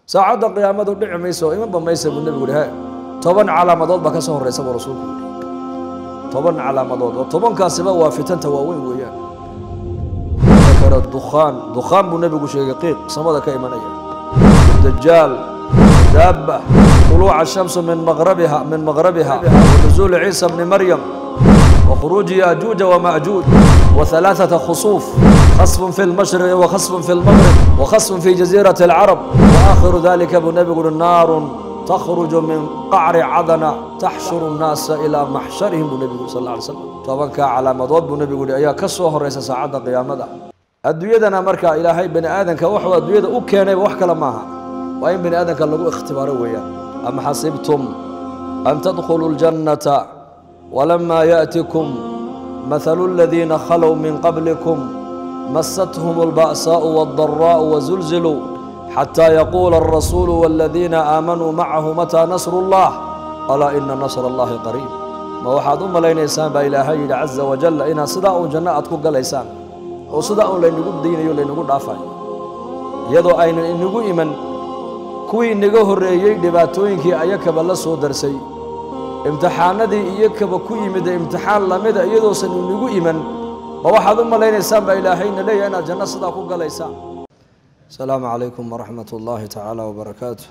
ساعد قيامته دحي ميسو إما بميسو النبي يقول هاي طبعا علامات با كسو هريسه رسولك طبعا علامات وطبعا كاسبه وافتن تواوين ويان ذكر الدخان دخان بالنبي يقول شيء دقيق سمده كايمانيه الدجال دابه طلوع الشمس من مغربها ونزول عيسى بن مريم وخروج ياجوج وماجوج وثلاثه خصوف خصف في المشرق وخصف في المغرب وخصف في جزيره العرب واخر ذلك بالنبي يقول النار تخرج من قعر عدن تحشر الناس الى محشرهم بالنبي صلى الله عليه وسلم طبعا كعلامات بالنبي يقول ايا كسو هريسه ساعه قيامته adduunyadana marka ilaahay bani aadanka wax uu adduunyada u keenay wax kala maaha waa in bani aadanka lagu ikhtibaaro weeyaan am hasibtum an tadkhulul jannata walamma ya'tikum mathalul ladina khalaw min qablikum massatuhumul ba'sa'u wad-dharra'u wa zulzilu hatta yaqula ar-rasul wal ladina amanu ma'ahu mata nasrullah ala inna nasrallahi qarib ma waxaad u malaynaysan ba ilaahay azza wa jalla ina sidaa uu jannad ku galaysaan oo sida oo laynagu diinayo laynagu dhaafay iyadoo aynan inagu iman kuwii inaga horeeyay dhibaatooyinkii ayakaba la soo darsay imtixaanadii iyo kaba ku yimid imtixaan lamida iyadoo san inagu iman ma waxaad u malaynaysan ba ilaahayna leeyahay inaad janno sida ku galaysaan salaamu calaykum waraxmatullaahi tacaala wabarakaatuh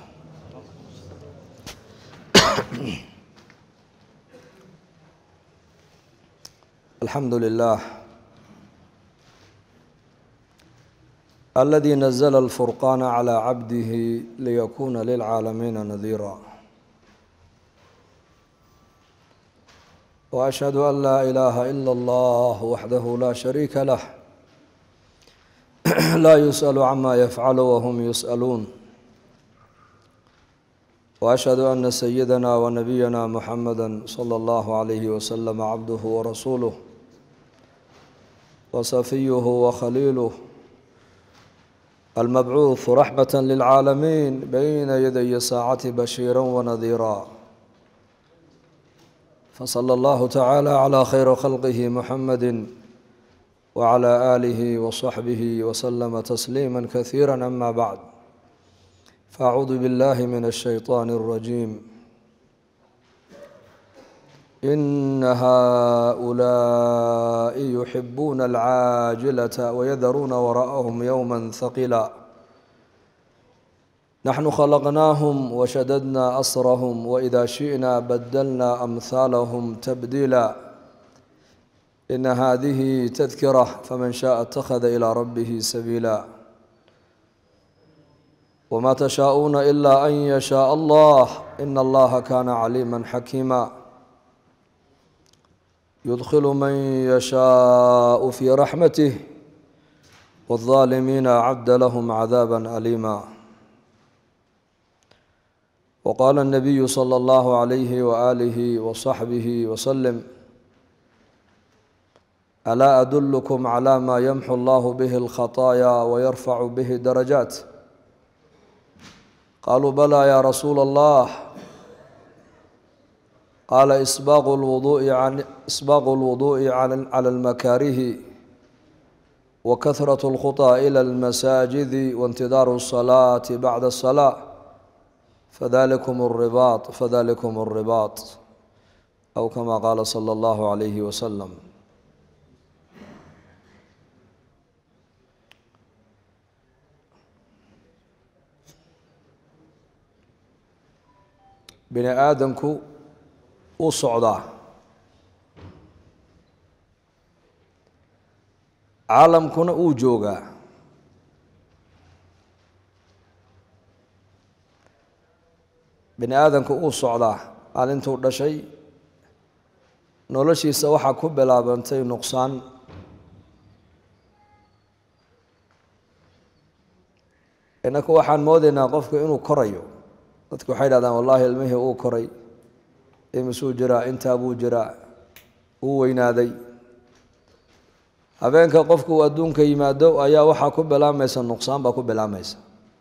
alxamdu lilah الذي نزل الفرقان على عبده ليكون للعالمين نذيرا وأشهد أن لا إله إلا الله وحده لا شريك له لا يسأل عما يفعل وهم يسألون وأشهد أن سيدنا ونبينا محمدا صلى الله عليه وسلم عبده ورسوله وصفيه وخليله المبعوث رحمة للعالمين بين يدي الساعة بشيرا ونذيرا فصلى الله تعالى على خير خلقه محمد وعلى آله وصحبه وسلم تسليما كثيرا أما بعد فأعوذ بالله من الشيطان الرجيم إن هؤلاء يحبون العاجلة ويذرون وراءهم يوما ثقيلا نحن خلقناهم وشددنا أسرهم وإذا شئنا بدلنا أمثالهم تبديلا إن هذه تذكرة فمن شاء اتخذ إلى ربه سبيلا وما تشاءون إلا أن يشاء الله إن الله كان عليما حكيما يدخل من يشاء في رحمته والظالمين أعد لهم عذابا أليما وقال النبي صلى الله عليه وآله وصحبه وسلم ألا أدلكم على ما يمحو الله به الخطايا ويرفع به درجات قالوا بلى يا رسول الله قال إسباغ الوضوء على المكاره وكثرة الخطى إلى المساجد وانتظار الصلاة بعد الصلاة فذلكم الرباط أو كما قال صلى الله عليه وسلم بني آدمكو u socdaa caalamkuna uu joogaa bini aadamku uu socdaa maalintuu dhashay noloshiisa waxaa ku bilaabantay nuqsaan innaka waxaan moodaynaa qofku inuu korayo dadku waxay dhahdaan wallaahi ilmihii uu koray imisuu jiraa intaa buu jiraa uu weynaaday habeenka qofku uu adduunka yimaado ayaa waxaa ku bilaamaysa nuqsaan baa ku bilaamaysa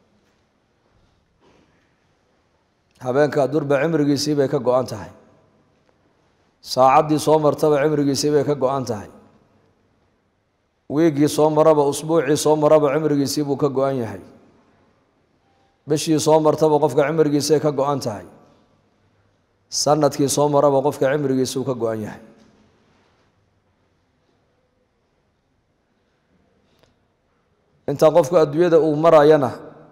habeenka durba cimrigiisii bay ka go-an tahay saacaddii soo martaba cimrigiisii bay ka go-an tahay wiigii soo maraba usbuucii soo maraba cimrigiisii buu ka go-an yahay bishii soo martaba qofka cimrigiisa ka go'an tahay sanadkii soo maraba qofka cimrigiisa uu ka go'an yahay inta qofka adduunyada uu marayana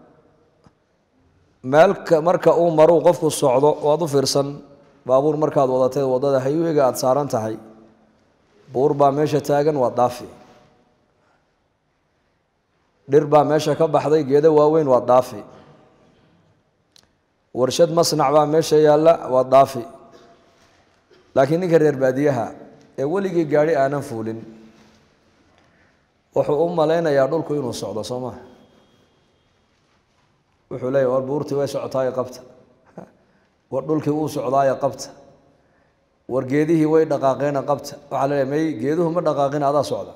marka uu maro qofku socdo waad u fiirsan baabuur markaad wadatay wadada highwayga aad saaran tahay buur baa meesha taagan waa dhaafi dhir baa meesha ka baxday geedo waaweyn waa dhaafi warshad masnac baa meesha yaalla waa dhaafi laakiin ninka reer baadiyaha ee weligii gaari aanan fuulin wuxuu u malaynayaa dhulku inuu socdo soo ma wuxuu leeyahay war buurtii way socotaay qabta war dhulkii uu socdaay qabta war geedihii way dhaqaaqeen qabta waxa la leeyahay geeduhu ma dhaqaaqin adaa socda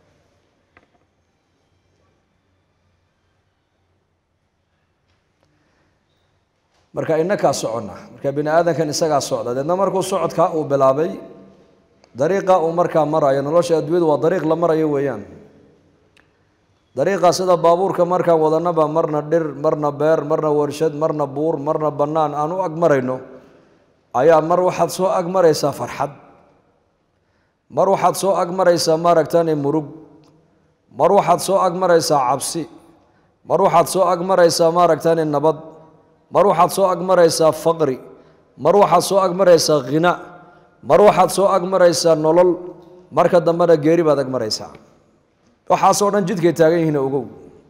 marka innaka socona marka bini aadankan isaga socda dadna markuu socodka uu bilaabay dariiqa uu marka marayo nolosha adduunyadu waa dariiq la marayo weeyaan dariiqa sida baabuurka marka wadanaba marna dhir marna beer marna warshad marna buur marna banaan aanu ag marayno ayaa mar waxaad soo ag maraysaa farxad mar waxaad soo ag maraysaa maaragtani murug mar waxaad soo ag maraysaa cabsi mar waxaad soo ag maraysaa maaragtani nabad mar waxaad soo ag maraysaa faqri mar waxaad soo ag maraysaa ghina mar waxaad soo ag maraysaa nolol marka dambana geeri baad ag maraysaa waxaasoo dhan jidkay taagan yihiin ogow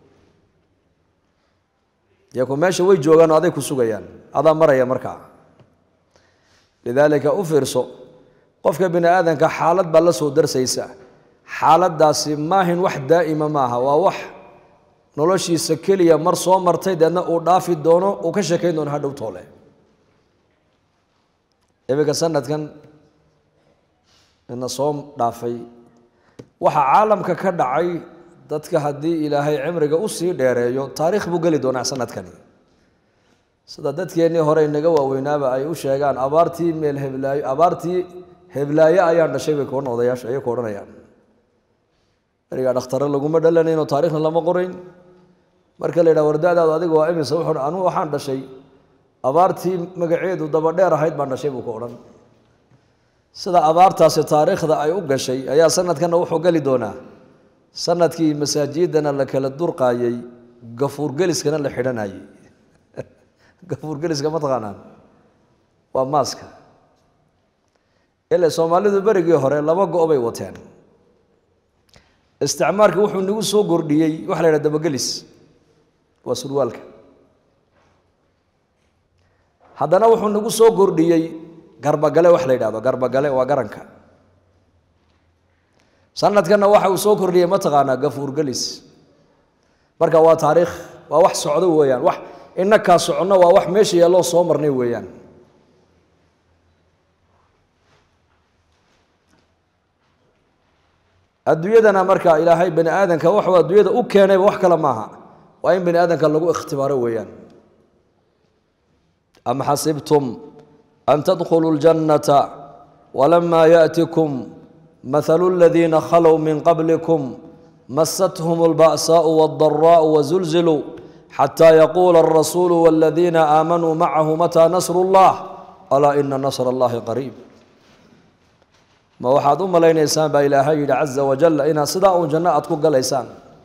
yaku meesha way joogaan aday ku sugayaan adaa maraya markaa lidaalika u fiirso qofka bini aadanka xaalad baa la soo darsaysa xaaladdaasi maahin wax daa'ima maaha waa wax noloshiisa keliya mar soo martay deedna uu dhaafi doono uu ka sheekayn doono hadhow toole iminka sanadkan ina soo dhaafay waxa caalamka ka dhacay dadka haddii ilaahay cimriga u sii dheereeyo taariikh buu geli doonaa sanadkani sida dadkeennii hore inaga waaweynaaba ay u sheegaan abaartii meel heblaayo abaartii heblaayo ayaan dhashay bay kuwan odayaasha ayay ku odhanayaan erigaa dhakhtare laguma dhalanayno taariikhna lama qorayn marka la yidhaha wardaadaadu adiga waa imise wuxuu anugu waxaan dhashay abaartii magaceedu daba dheer ahayd baan dhashay buu ku odhan sida abaartaasi taariikhda ay u gashay ayaa sanadkana wuxuu gali doonaa sanadkii masaajidana la kala durqaayay gafuurgeliskana la xidhanayay gafuurgeliska ma taqaanaan waa maaska ilaa soomaalidu berigii hore laba go' bay wateen isticmaalka wuxuu nagu soo kordhiyey waxa la yidhaha dabagelis waa surwaalka haddana wuxuu nagu soo kordhiyey garbagale wax la yidhahdo garbagale waa garanka sanadkana waxa uu soo kordhiyey ma taqaanaa gafuurgelis marka waa taariikh waa wax socdo weeyaan wax innakaa soconno waa wax meesha yaaloo soo marnay weeyaan adduunyadana marka ilaahay bani aadanka waxuu adduunyada u keenayba wax kale maaha waa in bani aadanka lagu ikhtibaaro weeyaan am xasibtum أن تدخلوا الجنة ولما يأتكم مثل الذين خلوا من قبلكم مستهم البأساء والضراء وزلزلوا حتى يقول الرسول والذين آمنوا معه متى نصر الله ألا إن نصر الله قريب ما واحد لين إنسان بإلهي عز وجل إن صداء جنة أتكوك الإنسان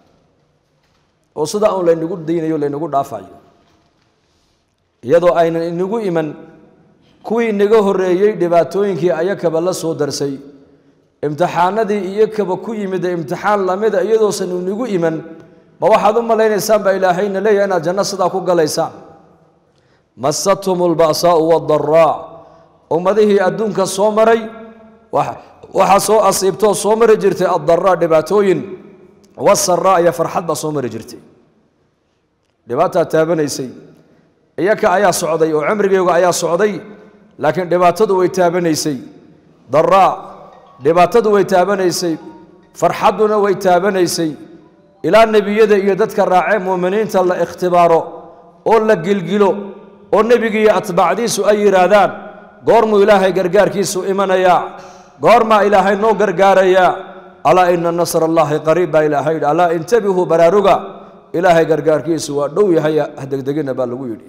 وصداء لين يقول ديني ولين يقول دافعي يدو أين نقول إيمان kuwii inaga horeeyay dhibaatooyinkii ayakaba la soo darsay imtixaanadii iyakaba ku yimid imtixaan lamida iyadoosan inagu iman ma waxaad u malaynaysaa ba ilaahayna leeyahay inaad janno sidaa ku galaysaan masathumul ba'saa'u wad-darraa ummadihii adduunka soo maray waxa soo asiibtoo soo mari jirtay ad-darraa dhibaatooyin was-sarraa iyo farxad baa soo mari jirtay dhibaataa taabanaysay iyaka ayaa socday oo cimrigeyga ayaa socday laakiin dhibaatadu way taabanaysay daraa dhibaatadu way taabanaysay farxaduna way taabanaysay ilaa nebiyada iyo dadka raacee muuminiinta la ikhtibaaro oo la gilgilo oo nebiga iyo atbaacdiisu ay yidhaahdaan goormuu ilaahay gargaarkiisu imanayaa goormaa ilaahay noo gargaarayaa alaa ina nasra allaahi qariib baa ilaahay yidhi alaa intabihuu baraaruga ilaahay gargaarkiisu waa dhow yahay degdegina baa lagu yidhi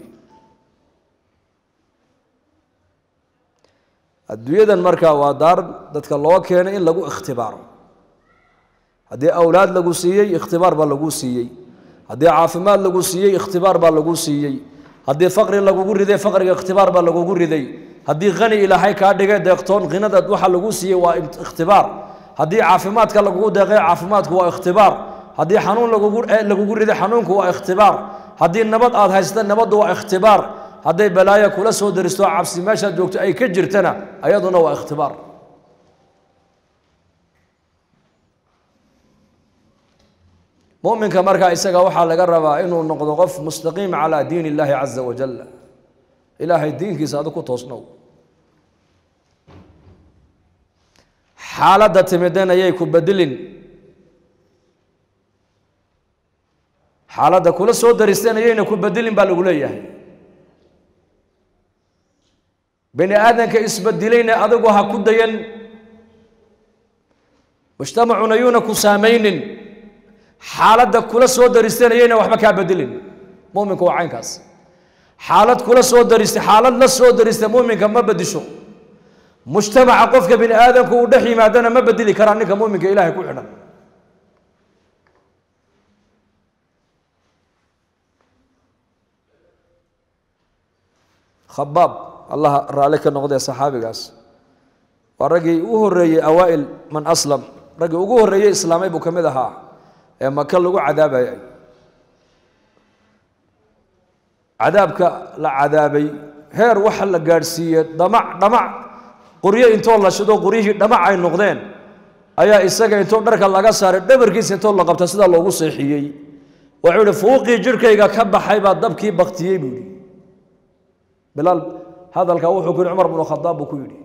adduunyadan markaa waa daar dadka loo keenay in lagu ikhtibaaro haddii awlaad lagu siiyey ikhtibaar baa lagu siiyey haddii caafimaad lagu siiyey ikhtibaar baa lagu siiyey haddii faqri lagugu riday faqriga ikhtibaar baa lagugu riday haddii qani ilaahay kaa dhigay deeqtoon qinada waxa lagu siiyey waa ikhtibaar haddii caafimaadka lagugu deeqay caafimaadku waa ikhtibaar haddii xanuun lagugu riday xanuunku waa ikhtibaar haddii nabad aad haysta nabaddu waa ikhtibaar hadday balaayo kula soo daristo cabsi meeshaad joogto ay ka jirtana ayaduna waa ikhtibaar mu'minka markaa isaga waxaa laga rabaa inuu noqdo qof mustaqiim calaa diin illaahi caza wajal ilaahay diinkiisa adu ku toosnow xaaladda timideen ayay ku bedelin xaaladda kula soo daristeen ayayna ku bedelin baa lagu leeyahay bini aadanka isbedilayna adigu ha ku dayan mujtamacuna yuuna ku saamaynin xaaladda kula soo daristeen ayayna waxba kaa bedelin mu'minku waa caynkaas xaalad kula soo daristay xaalad la soo daristay mu'minka ma bedisho mujtamaca qofka bini aadanku uu dhex yimaadana ma bedeli karaa ninka mu'minka ilaahay ku xidhan khabaab allah raali ka noqday saxaabigaas waa raggii ugu horreeyey awaa'il man aslam raggii ugu horreeyey islaamay buu ka mid ahaa ee maka lagu cadaabayay cadaabka la cadaabay heer waxa la gaadhsiiyey dhamac qoryo intoo la shido qoryihii dhamac ay noqdeen ayaa isaga intoo dharka laga saaray dhabarkiisa intoo la qabta sidaa loogu seexiyey wuxuu yihi fuuqii jirhkayga ka baxay baa dabkii baktiyey buu yidhi bilaal hadalka wuxuu ku yidhi cumar bnu khadaab buu ku yidhi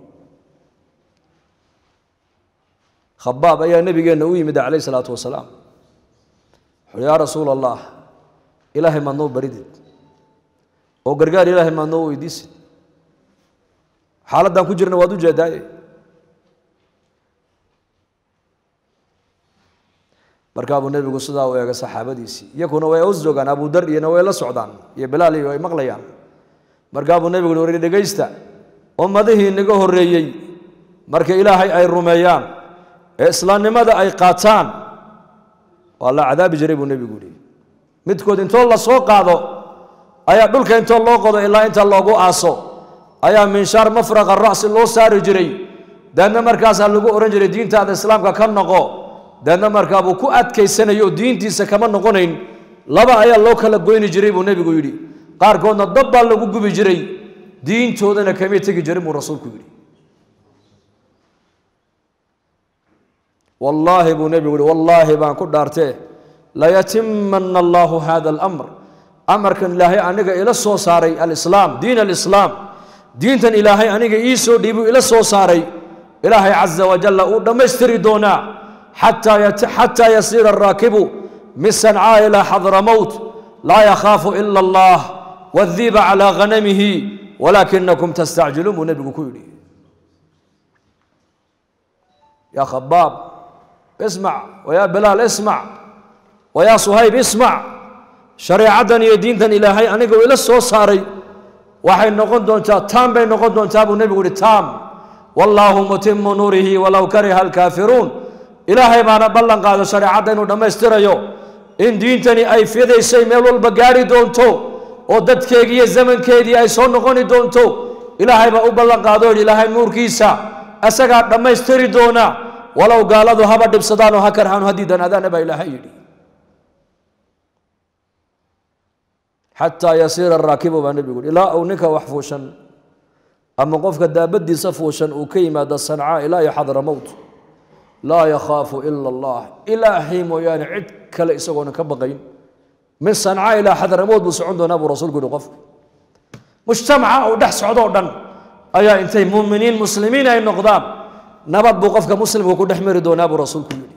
khabaab ayaa nabigeenna u yimid calayhi salaatu wasalaam wuxuu yaa rasuul allah ilaahay maad noo baridid oo gargaar ilaahay maad noo weydiisid xaaladdan ku jirna waad u jeedaaye markaa buu nebigu sidaa u eegay saxaabadiisii iyakuna way us joogaan abu dar iyona way la socdaan iyo bilaal iyo ay maqlayaan markaa buu nebigu wari dhegaysta ummadihii inaga horreeyey marka ilaahay ay rumeeyaan ee islaamnimada ay qaataan waa la cadaabi jiray buu nebigu yihi midkood intoo la soo qaado ayaa dhulka intoo loo qodo ilaa inta loogu aaso ayaa minshaar mafraqa ra'si loo saari jiray deedna markaasaa lagu ohan jiray diintaada islaamka ka noqo deedna markaa buu ku adkaysanayo diintiisa kama noqonayn laba ayaa loo kala goyni jiray buu nebigu yidhi qaarkoodna dab baa lagu gubi jiray diintoodana kamay tegi jirin buu rasuulku yidhi wallaahi buu nebigu yihi wallaahi baan ku dhaartee layatimanna allahu hada alamr amarkan ilaahay aniga ila soo saaray alislaam diin alislaam diintan ilaahay aniga ii soo dhiibuu ila soo saaray ilaahay caza wajalla uu dhammaystiri doonaa xataa yasiira araakibu min sancaa ilaa xadramowt laa yakhaafu ila allah wadiiba calaa ghanamihi walaakinakum tastacjiluun buu nebigu ku yidhi yaa khabaab ismac wayaa bilaal ismac wayaa suhayb ismac shareecaddan iyo diintan ilaahay aniga ila soo saaray waxay noqon doontaa taam bay noqon doontaa buu nebigu yihi taam wallaahu mutimu nuurihi walow kariha alkaafiruun ilaahay baana ballan qaado shareecadda inuu dhammaystirayo in diintani ay fidaysay meel walba gaari doonto oo dadkeegii iyo zamankeedii ay soo noqoni doonto ilaahay baa u ballan qaado yidhi ilaahay nuurkiisa asagaa dhammaystiri doona walow gaaladu haba dhibsadaan oo ha karhaan haddii danaadaana baa ilaahay yidhi xataa yasiira araakibu baa nebigu yidhi ilaa uu ninka wax fuushan ama qofka daabadiisa fuushan uu ka yimaado sancaa ilaa iyo xadramowt laa yakhaafu ila allah ilaahay mooyaane cid kale isagoona ka baqayn min sancaa ilaa xadramowt buu socon doonaa buu rasuulku yihi qofku mujtamaca uu dhex socdoo dhan ayaa intay muuminiin muslimiin ay noqdaan nabad buu qofka muslimku ku dhex mari doonaa buu rasuulku yidhi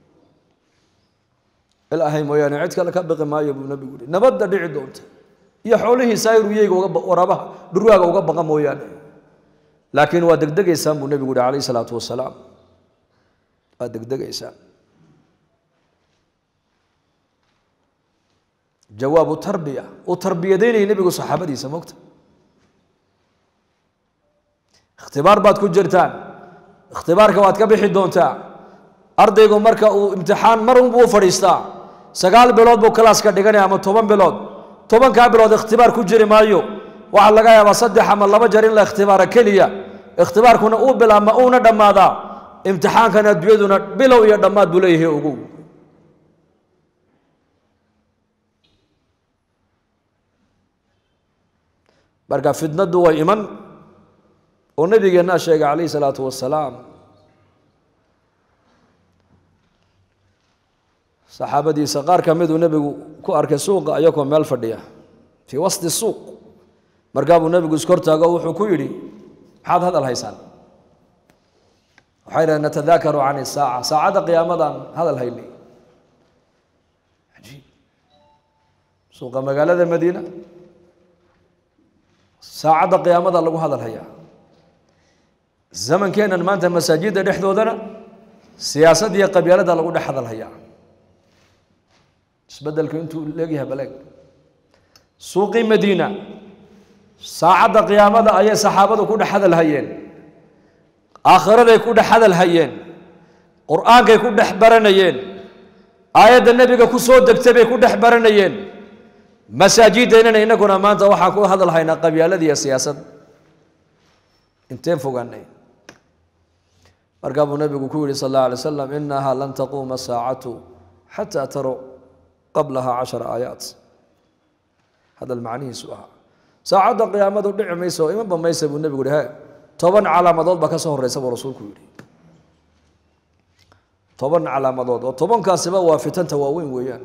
ilaahay mooyaane cid kale ka baqi maayo buu nebigu yihi nabadda dhici doonta iyo xoolihiisa ayruyeyga waraabaha dhurwaaga uga baqa mooyaane laakiin waa degdegaysaan buu nebigu yihi calayhi salaatu wasalaam waa degdegaysaan jawaabu tarbiya uu tarbiyadaynayay nebigu saxaabadiisa moogta ikhtibaar baad ku jirtaan ikhtibaarka waad ka bixi doontaa ardaygu marka uu imtixaan mar unbuu u fadhiistaa 9 bilood buu kalaaska dhiganaya ama 10 bilood 10kaa bilood ikhtibaar ku jiri maayo waxaa laga yaabaa 3 ama 2 jeer in la ikhtibaara keliya ikhtibaarkuna uu bilaabma uuna dhammaadaa imtixaankana adduunyaduna bilow iyo dhammaad buu leeyahay ugu marka fitnadu way iman oo nabigeena sheegay calayhi salaatu wasalaam saxaabadiisa qaar ka mid uu nabigu ku arkay suuqa ayagoo meel fadhiya fi wasti suuq markaa buu nabigu iskortaago wuxuu ku yidhi maxaad hadal haysaan waxay dhahdeen natadaakaru can isaaca saacadda qiyaamadan hadal haynay cajiib suuqa magaalada madiina saacadda qiyaamada lagu hadal hayaa zamankeenan maanta masaajidda dhexdoodana siyaasadda iyo qabyaalada lagu dhex hadal hayaa isbedelku intuu leegyahay baleeg suuqii madiina saacadda qiyaamada ayay saxaabadu ku dhex hadal hayeen aakhiraday ku dhex hadal hayeen qur-aankay ku dhex baranayeen aayadda nebiga ku soo degtay bay ku dhex baranayeen masaajideennana innaguna maanta waxaan ku hadal haynaa qabyaalada iyo siyaasad inteen fogaanay markaa buu nabigu ku yidhi sal allahu alay wasalam inaha lan taquuma saacatu xataa taru qablaha 10 aayaat hadal macnihiisu ahaa saacadda qiyaamadu dhici mayso oo imanba maysa buu nebigu yihi 10 calaamadood baa ka soo horreysa buu rasuulku yidhi 10 calaamadood oo 10kaasiba waa fitanta waaweyn weeyaan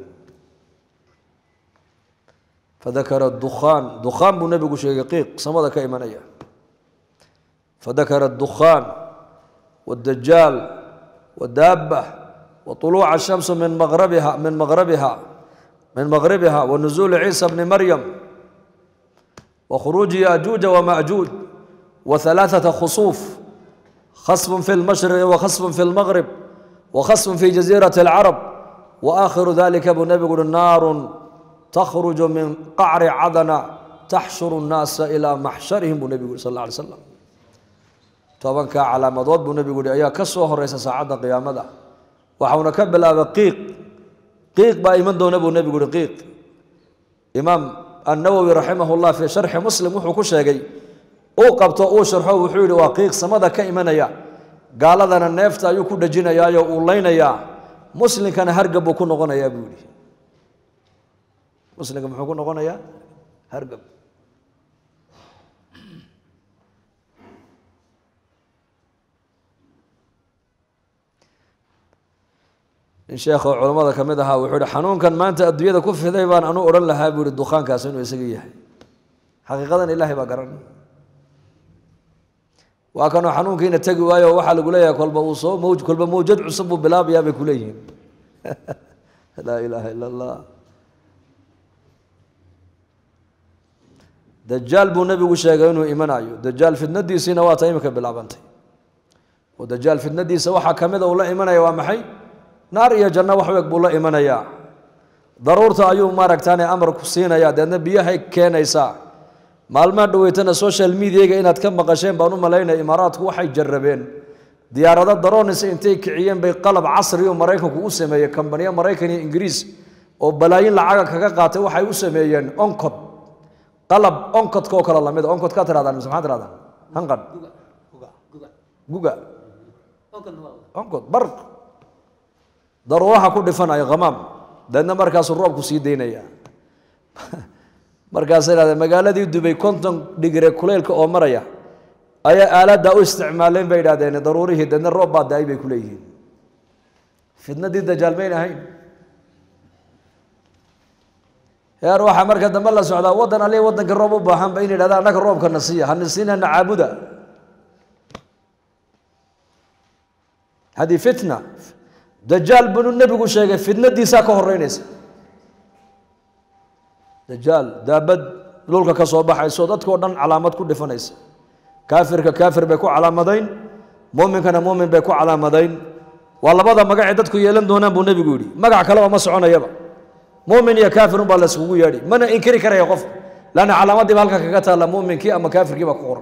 fadakara dukhaan buu nebigu sheegay qiiq samada ka imanaya fadakara dukhaan والدجال والدابة وطلوع الشمس من مغربها ونزول عيسى بن مريم وخروج يأجوج ومأجوج و3 خصوف خصف في المشرق وخصف في المغرب وخصف في جزيرة العرب وآخر ذلك أبو النبي يقول نار تخرج من قعر عدن تحشر الناس إلى محشرهم النبي صلى الله عليه وسلم 10 calaamadood buu nabigu yidhi ayaa ka soo horeysa saacadda qiyaamada waxauna ka bilaabay qiiq baa iman doona buu nabigu yidhi qiiq imaam an-nawawi rahimahullah fi sharx muslim wuxuu ku sheegay uu qabto uu sharxo wuxuu yidhi waa qiiq samada ka imanaya gaaladana neefta ayuu ku dhajinayaa oo uu leynayaa muslimkana hargab buu ku noqonayaa buu yidhi muslimka muxuu ku noqonayaa hargab in sheekho culimada ka mid ahaa wuxuu yidhi xanuunkan maanta adduunyada ku fiday baan anu odhan lahaa buu yidhi dukhaankaas inuu isaga yahay xaqiiqadan ilaahay baa garan waa kanoo xanuunkiina tegi waayo waxaa lagu leeyahay kolba mawjad cusub buu bilaabayaa bay ku leeyihiin laa ilaaha ila allah dajaal buu nebigu sheegay inuu imanayo dajaal fitnadiisiina waa ta imika bilaabantay oo dajaal fitnadiisa waxaa ka mida uu la imanaya waa maxay naar iyo janno wax weeg buu la imanayaa daruurta ayuu maaragtaane amar ku siinayaa deedna biyahay keenaysaa maalmaha dhaweytana social mediaga inaad ka maqasheen baan u malaynaya imaaraadku waxay jarrabeen diyaarado daroonaysa intay kiciyeen bay qalab casri oo maraykanku u sameeyey kambaniya maraykan iyo ingiriis oo balaayin lacaga kaga qaatay waxay u sameeyeen onkod qalab onkodka oo kale lamid onkod ka tirahdaan mise maxaa tirahdaan hanqad guga onkod barq daruuraha ku dhifanaya khamaam deedna markaasuu roobku sii daynaya markaasay idhahdeen magaaladii dubay 50 digri kuleylka oo maraya ayaa aaladda u isticmaaleen bay idhahdeen daruurihii deedna roob baa da-ay bay ku leeyihiin fitnadii dajaal mayn ahayn heer waxaa marka dambe la socdaa waddan aliya waddanka roob u baahanba in yidhahda annaga roobka na siiya hana siinana caabuda hadii fitna dajaal buu nebigu sheegay fitnadiisaa ka horeynaysa dajaal daabad dhulka ka soo baxayso dadkoo dhan calaamad ku dhifanaysa kaafirka kaafir bay ku calaamadayn muuminkana muumin bay ku calaamadayn waa labada magacee dadku yeelan doonaan buu nebigu yidhi magac kaleba ma soconayaba مؤمن يا كافر بالله سووا يدي من إنكري كره يقف لأن علامات بالك كقتها المؤمن كي أما كافر كي بقور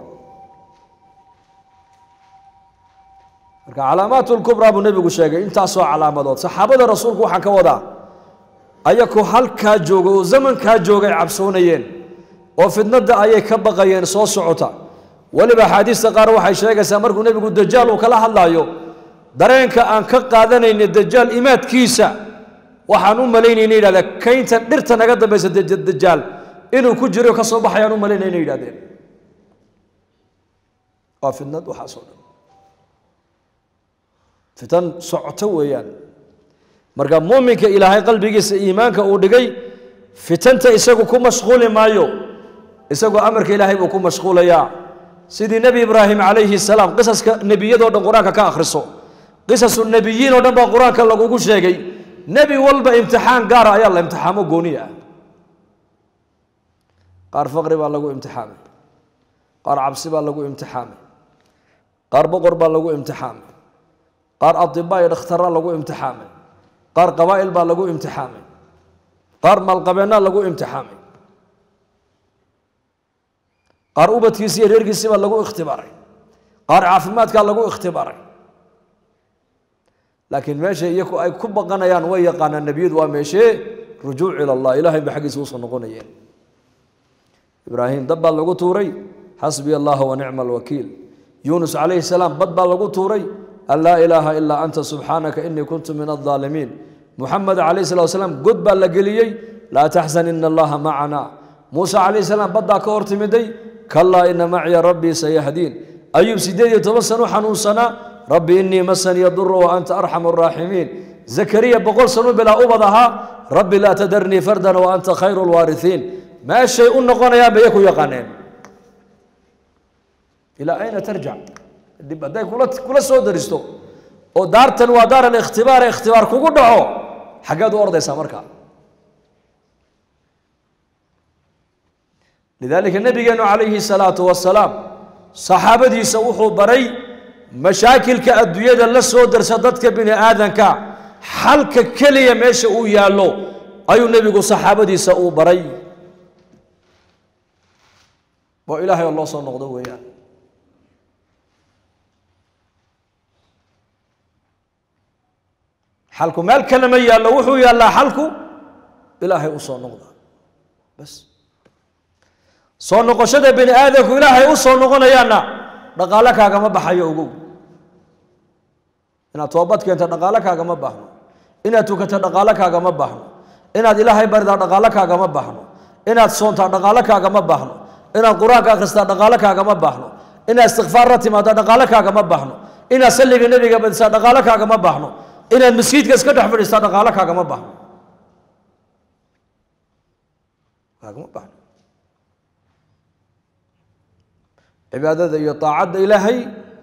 علامات الكبرى أبو النبي قشاق أنت أسوأ علامات صحابة الرسول كوحن كوضع أيكو هل كاجوج وزمن كاجوج عبسونيين وفي الندى أي كبغيين صوص عطا ولي بحديث قارو حي شيء سامركم النبي يقول الدجال وكلا الله يو درينك أن كقادنا إن الدجال إمات كيسة وحنوم مليني نيدا لك كين تدرتنا قد بس الدجال إنه كجري وكصباح ينوم مليني نيدا دين وفي الندى وحصل فتن صعتوا يعني مرقا مؤمنك إلهي قلبك إيمانك ودقي فتنت إساقو كو مشغول مايو إساقو أمرك إلهي وكو مشغول يا سيدي نبي إبراهيم عليه السلام قصص نبيين ودن قرآنك كأخرسو قصص النبيين ودن قرآنك لقوكو شيئي نبي والبا امتحان قارا يلا امتحامو قونية قار فقري بالله امتحان قار عبسي بالله امتحان قار بقر بالله امتحان قار أطباء اختار لقو امتحان قار قبائل با لقو امتحان قار مالقبينا لقو امتحان قار أوبت كيسي ريركيسي با لقو اختباري قار عافمات كان لقو اختباري لكن ماشي يكو أي كبا قنيان ويقان النبي وماشي رجوع إلى الله إلهي بحق سوصا نقونيين إبراهيم دبا لقو توري حسبي الله ونعم الوكيل يونس عليه السلام بدبا لقو توري أن لا إله إلا أنت سبحانك إني كنت من الظالمين محمد عليه الصلاة والسلام قد بلغلي لا تحزن إن الله معنا موسى عليه السلام بدأ كورت مدي كلا إن معي ربي سيهدين أيوب سيدي يتوسن حنوسنا ربي إني مسني يضر وأنت أرحم الراحمين زكريا بقول سنو بلا أبضها ربي لا تدرني فردا وأنت خير الوارثين ما الشيء نقول يا بيكو يقانين إلى أين ترجع بدأ كل سود رستو ودارتن ودار الاختبار كوكو دعو حاجات ورد يسامرك لذلك النبي عليه الصلاة والسلام صحابة يسوحوا بري مشاكل كأدوية اللي سود رصدتك بني آذن كا حلك كلية ماشي ويالو أي النبي صحابة يسوحوا بري وإلهي الله صلى الله عليه وسلم حلكو مال كلمة يالله وحو يالله حلكو إلهي أصول نقضى بس صول نقشد بني آذك إلهي أصول نقضى يالنا نقالك هاك مبحا يوغو إنا توبتك أنت نقالك هاك مبحنا إنا توكت نقالك هاك مبحنا إنا إلهي برد نقالك هاك مبحنا إنا تصونت نقالك هاك مبحنا إنا قراك أخستا نقالك هاك مبحنا إنا استغفار رتما نقالك هاك مبحنا إنا سلق النبي قبل سا نقالك هاك مبحنا إن المسجد كيس كده حفر استاد قالك هاك ما بحنا هاك ما بحنا عبادة يطاعد إلهي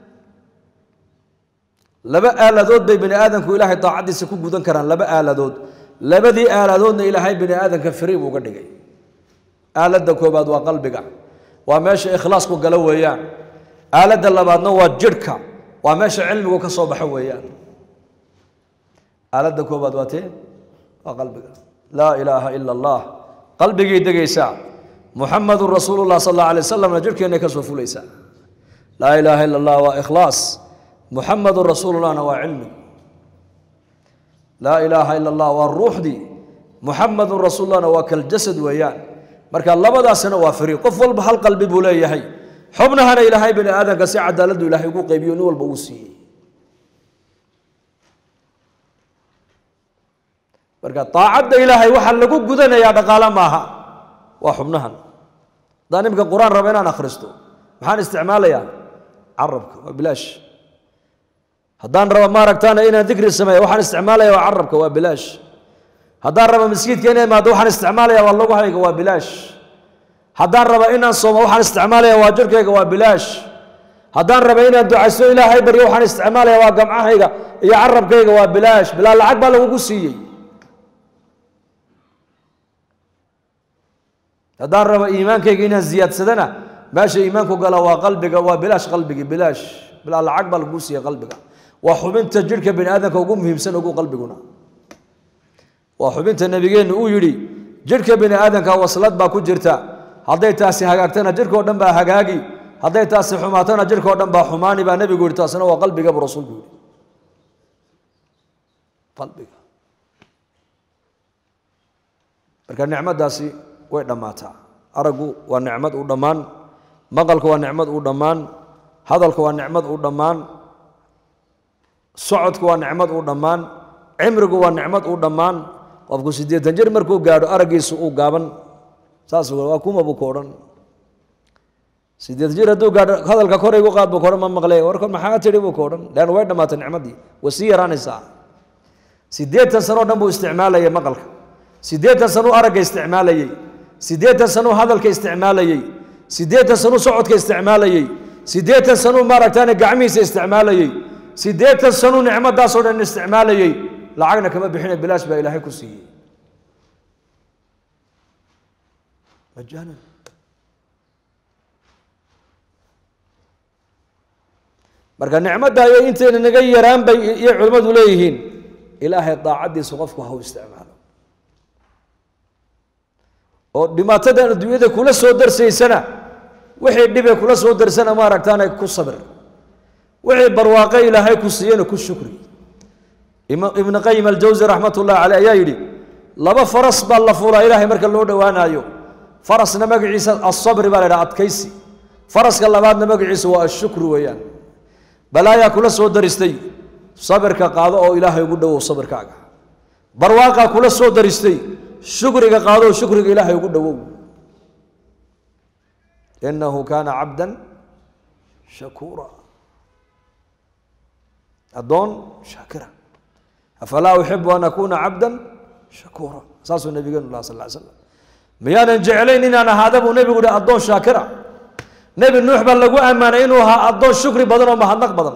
لبا آل دود بي بني آدم كو إلهي طاعد يسكو قدن كران لبا آل دود لبا دي آل دود إلهي بني آدم كفريب وقدقي آل دكو بعد وقلبك وماشي إخلاصكو قلو ويان آل دلباد نوا جركا وماشي علمكو كصوبح ويان آلة كوباد واتي وقلبك لا إله إلا الله قلبك يدقيسا محمد رسول الله صلى الله عليه وسلم نجرك إنك سوف ليسا لا إله إلا الله وإخلاص محمد رسول الله وعلمي لا إله إلا الله والروح دي محمد رسول الله وكالجسد ويان مركا الله بدا سنة وفريق قفل بحال قلبي بولي هي حبنا هنا إلهي بني آدم قسي عدالة إلهي قوقي بيوني والبوسي marka taacada ilaahay waxa lagu gudanayaa dhaqaale maaha waa xubnahan daan imka quraan raba inaan akhristo maxaan isticmaalayaa carabka waa bilaash haddaan raba ma aragtaana inaan dikri sameeyo waxaan isticmaalayaa waa carabka waa bilaash haddaan raba masjidka inaan imaado waxaan isticmaalayaa waa lugahayga waa bilaash haddaan raba inaan soomo waxaan isticmaalayaa waa jirkayga waa bilaash haddaan raba inaan ducaysto ilaahay baryo waxaan isticmaalayaa waa gamcahayga iyo carabkayga waa bilaash bilaa lacag baa lagugu siiyey هدار ربا إيمانك إنها زيادة سدنا ماشي إيمانك قال وقلبك وبلاش قلبك بلاش بلا العقبة القوسية قلبك وحبين تجرك بين آذنك وقوم في مسنة وقو قلبك هنا وحبنت النبيين ويري جرك بني آدم كوصلت باكو جرتا هذي تاسي هاجتنا جرك ودم با هاجي هذي تاسي حماتنا جرك ودم با حماني با نبي قول تاسنا وقلبي قبل رسول قول قلبي لكن نعمة داسي وين دماتها أرجو ونعمة ودمان مقلك ونعمة ودمان هذا الكوان نعمة ودمان صعدك ونعمة ودمان عمرك ونعمة ودمان وأبغى سيدي تنجر مركو قارو أرجي سوء قابن ساسو وأكون أبو كورن سيدي تنجر هدو قارو هذا الكوري وقاد بكورن ما مغلي وركون محاجة تري بكورن لأن وين ما تنعمة دي وسير عن الساعة سيدي تنسنو نمو استعماله يا مقلك سيدي تنسنو أرجي استعماله سيدي تنسنو هذا الك استعماله سيدي تنسنو صعد كاستعماله سيدي تنسنو مارتان قعميس استعماله سيدي تنسنو نعمة داسور إن استعماله لعقنا كما بحين بلاش بإلهي كسي مجانا مركا نعمة دا انت نغيران بي علماء ليهين إلهي الطاعة دي سقفك وهو استعماله ودما تدن الدنيا كل سو درسي سنة وحي دبي كل سو درسنا ما ركتانا كل صبر وحي برواقي إلهي كسيين كل شكري ابن قيم الجوزي رحمة الله عليه يدي لبا فرس بالله فولا إلهي مركا لو دوانا يو فرس نمق عيسى الصبر بالا كيسي فرس قال بعد نمق عيسى والشكر ويان بلايا كل سو درستي صبر كقاضي او إلهي يقول صبر كاغا برواقا كل سو درستي شكر كقاضي وشكر إلهي يقول إنه كان عبدا شكورا أدون شاكرا أفلا أحب أن أكون عبدا شكورا أساس النبي صلى الله عليه وسلم ميانا جعلين إن أنا هذا النبي يقول أدون شاكرا نبي نوح بلغوا أمان إنه أدون شكري بدن ومهنق بدن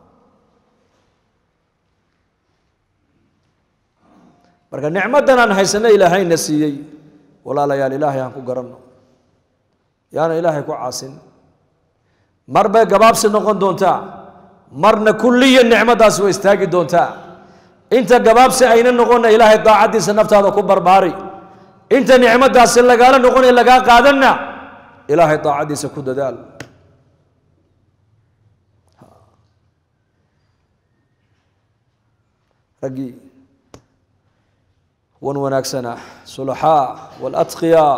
بركة نعمتنا أن حيثنا إلهي نسيي ولا لا يا إلهي أنكو قررنا يانا إلهي كو عاسن مر بي قباب سنقون دونتا مرنا كليا النعمة داس ويستاقي دونتا انت قباب سأين نقون إلهي طاعتي سنفت هذا كبر باري انت نعمة داس اللي قال نقون إلا قادنا إلهي طاعتي سكود دال رقي ونوناكسنا صلحاء والأتقياء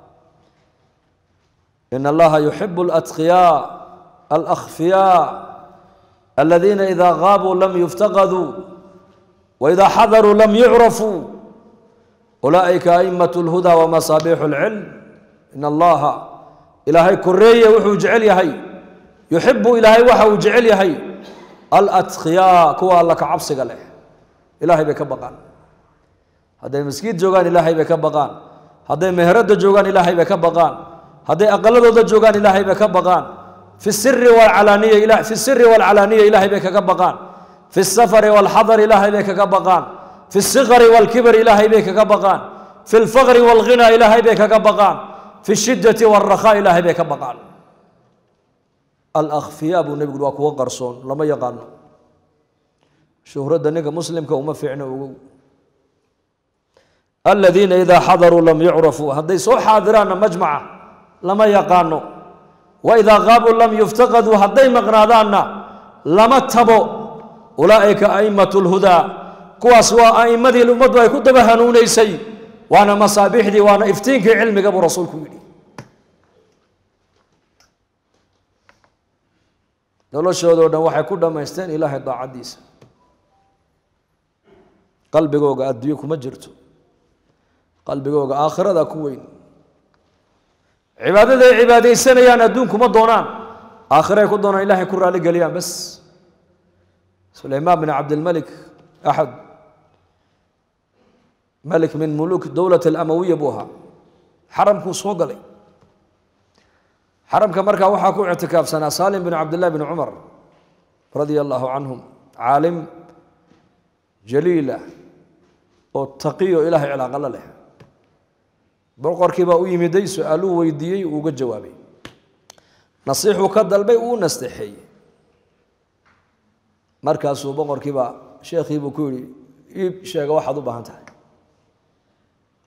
إن الله يحب الأتقياء الأخفياء الذين إذا غابوا لم يفتقدوا وإذا حضروا لم يعرفوا أولئك أئمة الهدى ومصابيح العلم إن الله إلهي كرية وحو جعل يهي يحب إلهي وحو جعل يهي الأتقياء كوا لك عبس قاله إلهي بكبقان هذا المسجد جوغان إلهي بكبقان هذا مهرد جوغان إلهي بكبقان هذا أقل ذو جوغان إلهي بكبقان في السر والعلانية في السر والعلانية إلهي بكبقان في السفر والحضر إلهي بكبقان في الصغر والكبر إلهي بكبقان في الفقر والغنى إلهي بكبقان في الشدة والرخاء إلهي بكبقان الأخفياء أبو النبي يقول وقرصون لما يقان شهرة دنيك مسلم كوما فعنا الذين إذا حضروا لم يعرفوا هذا سو حاضران مجمعة لما يقانوا وإذا غابوا لم يفتقدوا هذا مغنادانا لما تبوا أولئك أئمة الهدى كواسوا أئمة الأمة ويكتب هنوني سي وأنا مصابيح دي وأنا افتينك علمك أبو رسولكم دي نقول شهدوا أنه وحي كل ما يستين إلهي ضاع عديس قلبي قوغا أديكم مجرتو قلبي قوغا آخرة ذا كوين عبادة السنة يانا دونكم الدونان آخرة يكون دونان إلهي كرة لقليان بس سليمان بن عبد الملك أحد ملك من ملوك دولة الأموية بوها حرمكو صوغلي حرمك مركا وحاكو اعتكاف سنة سالم بن عبد الله بن عمر رضي الله عنهم عالم جليلة وتقي إلهي على قلله boqorkii baa u yimiday su'aalu weydiiyay uu uga jawaabay nasiixu ka dalbay uu nasteexay markaas uu boqorkii baa sheekhiibu ku yiri sheega waxaad u baahan tahay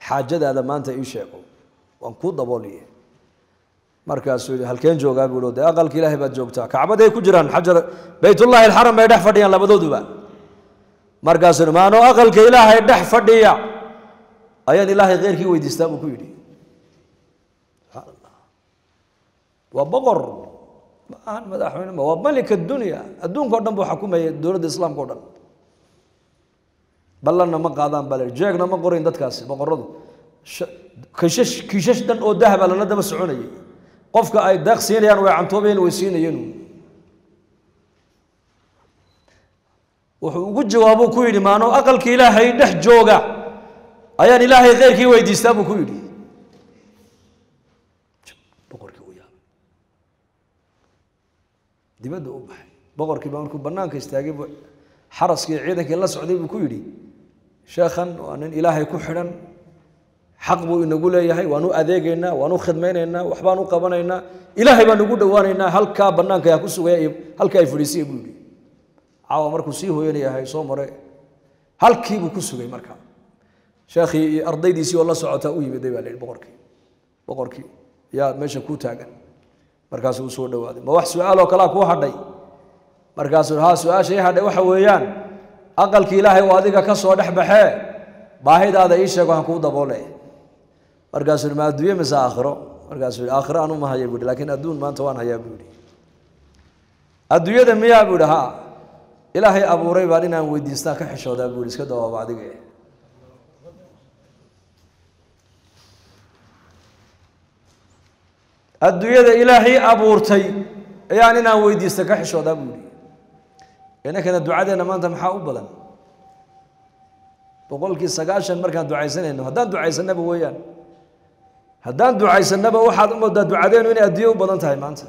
xaajadaada maanta ii sheego waan ku dabooliye markaasuu yidhi halkeen joogaa buu yidhi aqalka ilaahay baad joogtaa kacbaday ku jiraan xajar baytullaahi alxaram bay dhex fadhiyaan labadooduba markaasuu yidhi maanoo aqalka ilaahay dhex fadhiya ayaan ilaahay kheyrkii weydiistaa buu ku yidhi subxaan allah waa boqor ma ahan madaxweyne waa malika dunya adduunka o dhan buu xukumayay dowladda islaamka o dhan ballanna ma qaadaan baa la yidhi jeegna ma qorayn dadkaasi boqorradu kiishash dhan oo dahaba lala daba soconayay qofka ay daaq siinayaan way cantoobayeen way siinayeen wuxuu ugu jawaabuu ku yidhi maanoo aqalka ilaahay dhex jooga ayaan ilaahay kheyrkii weydiistaa buu ku yidhi boqorkii u yaabay dibadda u baxay boqorkii baa markuu bannaanka istaagay xaraskii ciidankii la socday buu ku yidhi sheekhan waa nin ilaahay ku xidhan xaq buu inagu leeyahay waan u adeegaynaa waan u khidmaynaynaa waxbaan u qabanaynaa ilaahay baan ugu dhowaanaynaa halkaa bannaanka yaa ku sugaya halkaa ay fadhiisiyay buu yidhi caawa markuu sii hooyanayahay soo mare halkii buu ku sugay markaa sheekhii iyo ardaydiisii oo la socotaa u yimiday baa la yidhi boqorkii yaa meesha ku taagan markaasuu u soo dhowaaday ma wax su-aaloo kalaa kuu hadhay markaasuu haa su-aasha ii hadhay waxa weeyaan aqalkii ilaahay oo adiga ka soo dhex baxee baahidaada ii sheego han kuu daboole markaasuu yidhi ma adduunye mise aakhiro markaasuu yidhi aakhiro anu ma haya buu yidhi laakiin adduun maanta waan hayaa buu yidhi adduunyada miyaa buu yidhi haa ilaahay abuuray baan inaan weydiistaan ka xishoodaa buu yidhi iska dawaaba adiga adduunyada ilaahay abuurtay ayaan inaan weydiista ka xishoodaa buu yidhi inankana ducadeenna maanta maxaa u badan 90% markaan ducaysanayno haddaan ducaysanaba weeyaan haddaan ducaysanaba waxaad u moodaa ducadeenu inay adduunye u badan tahay maanta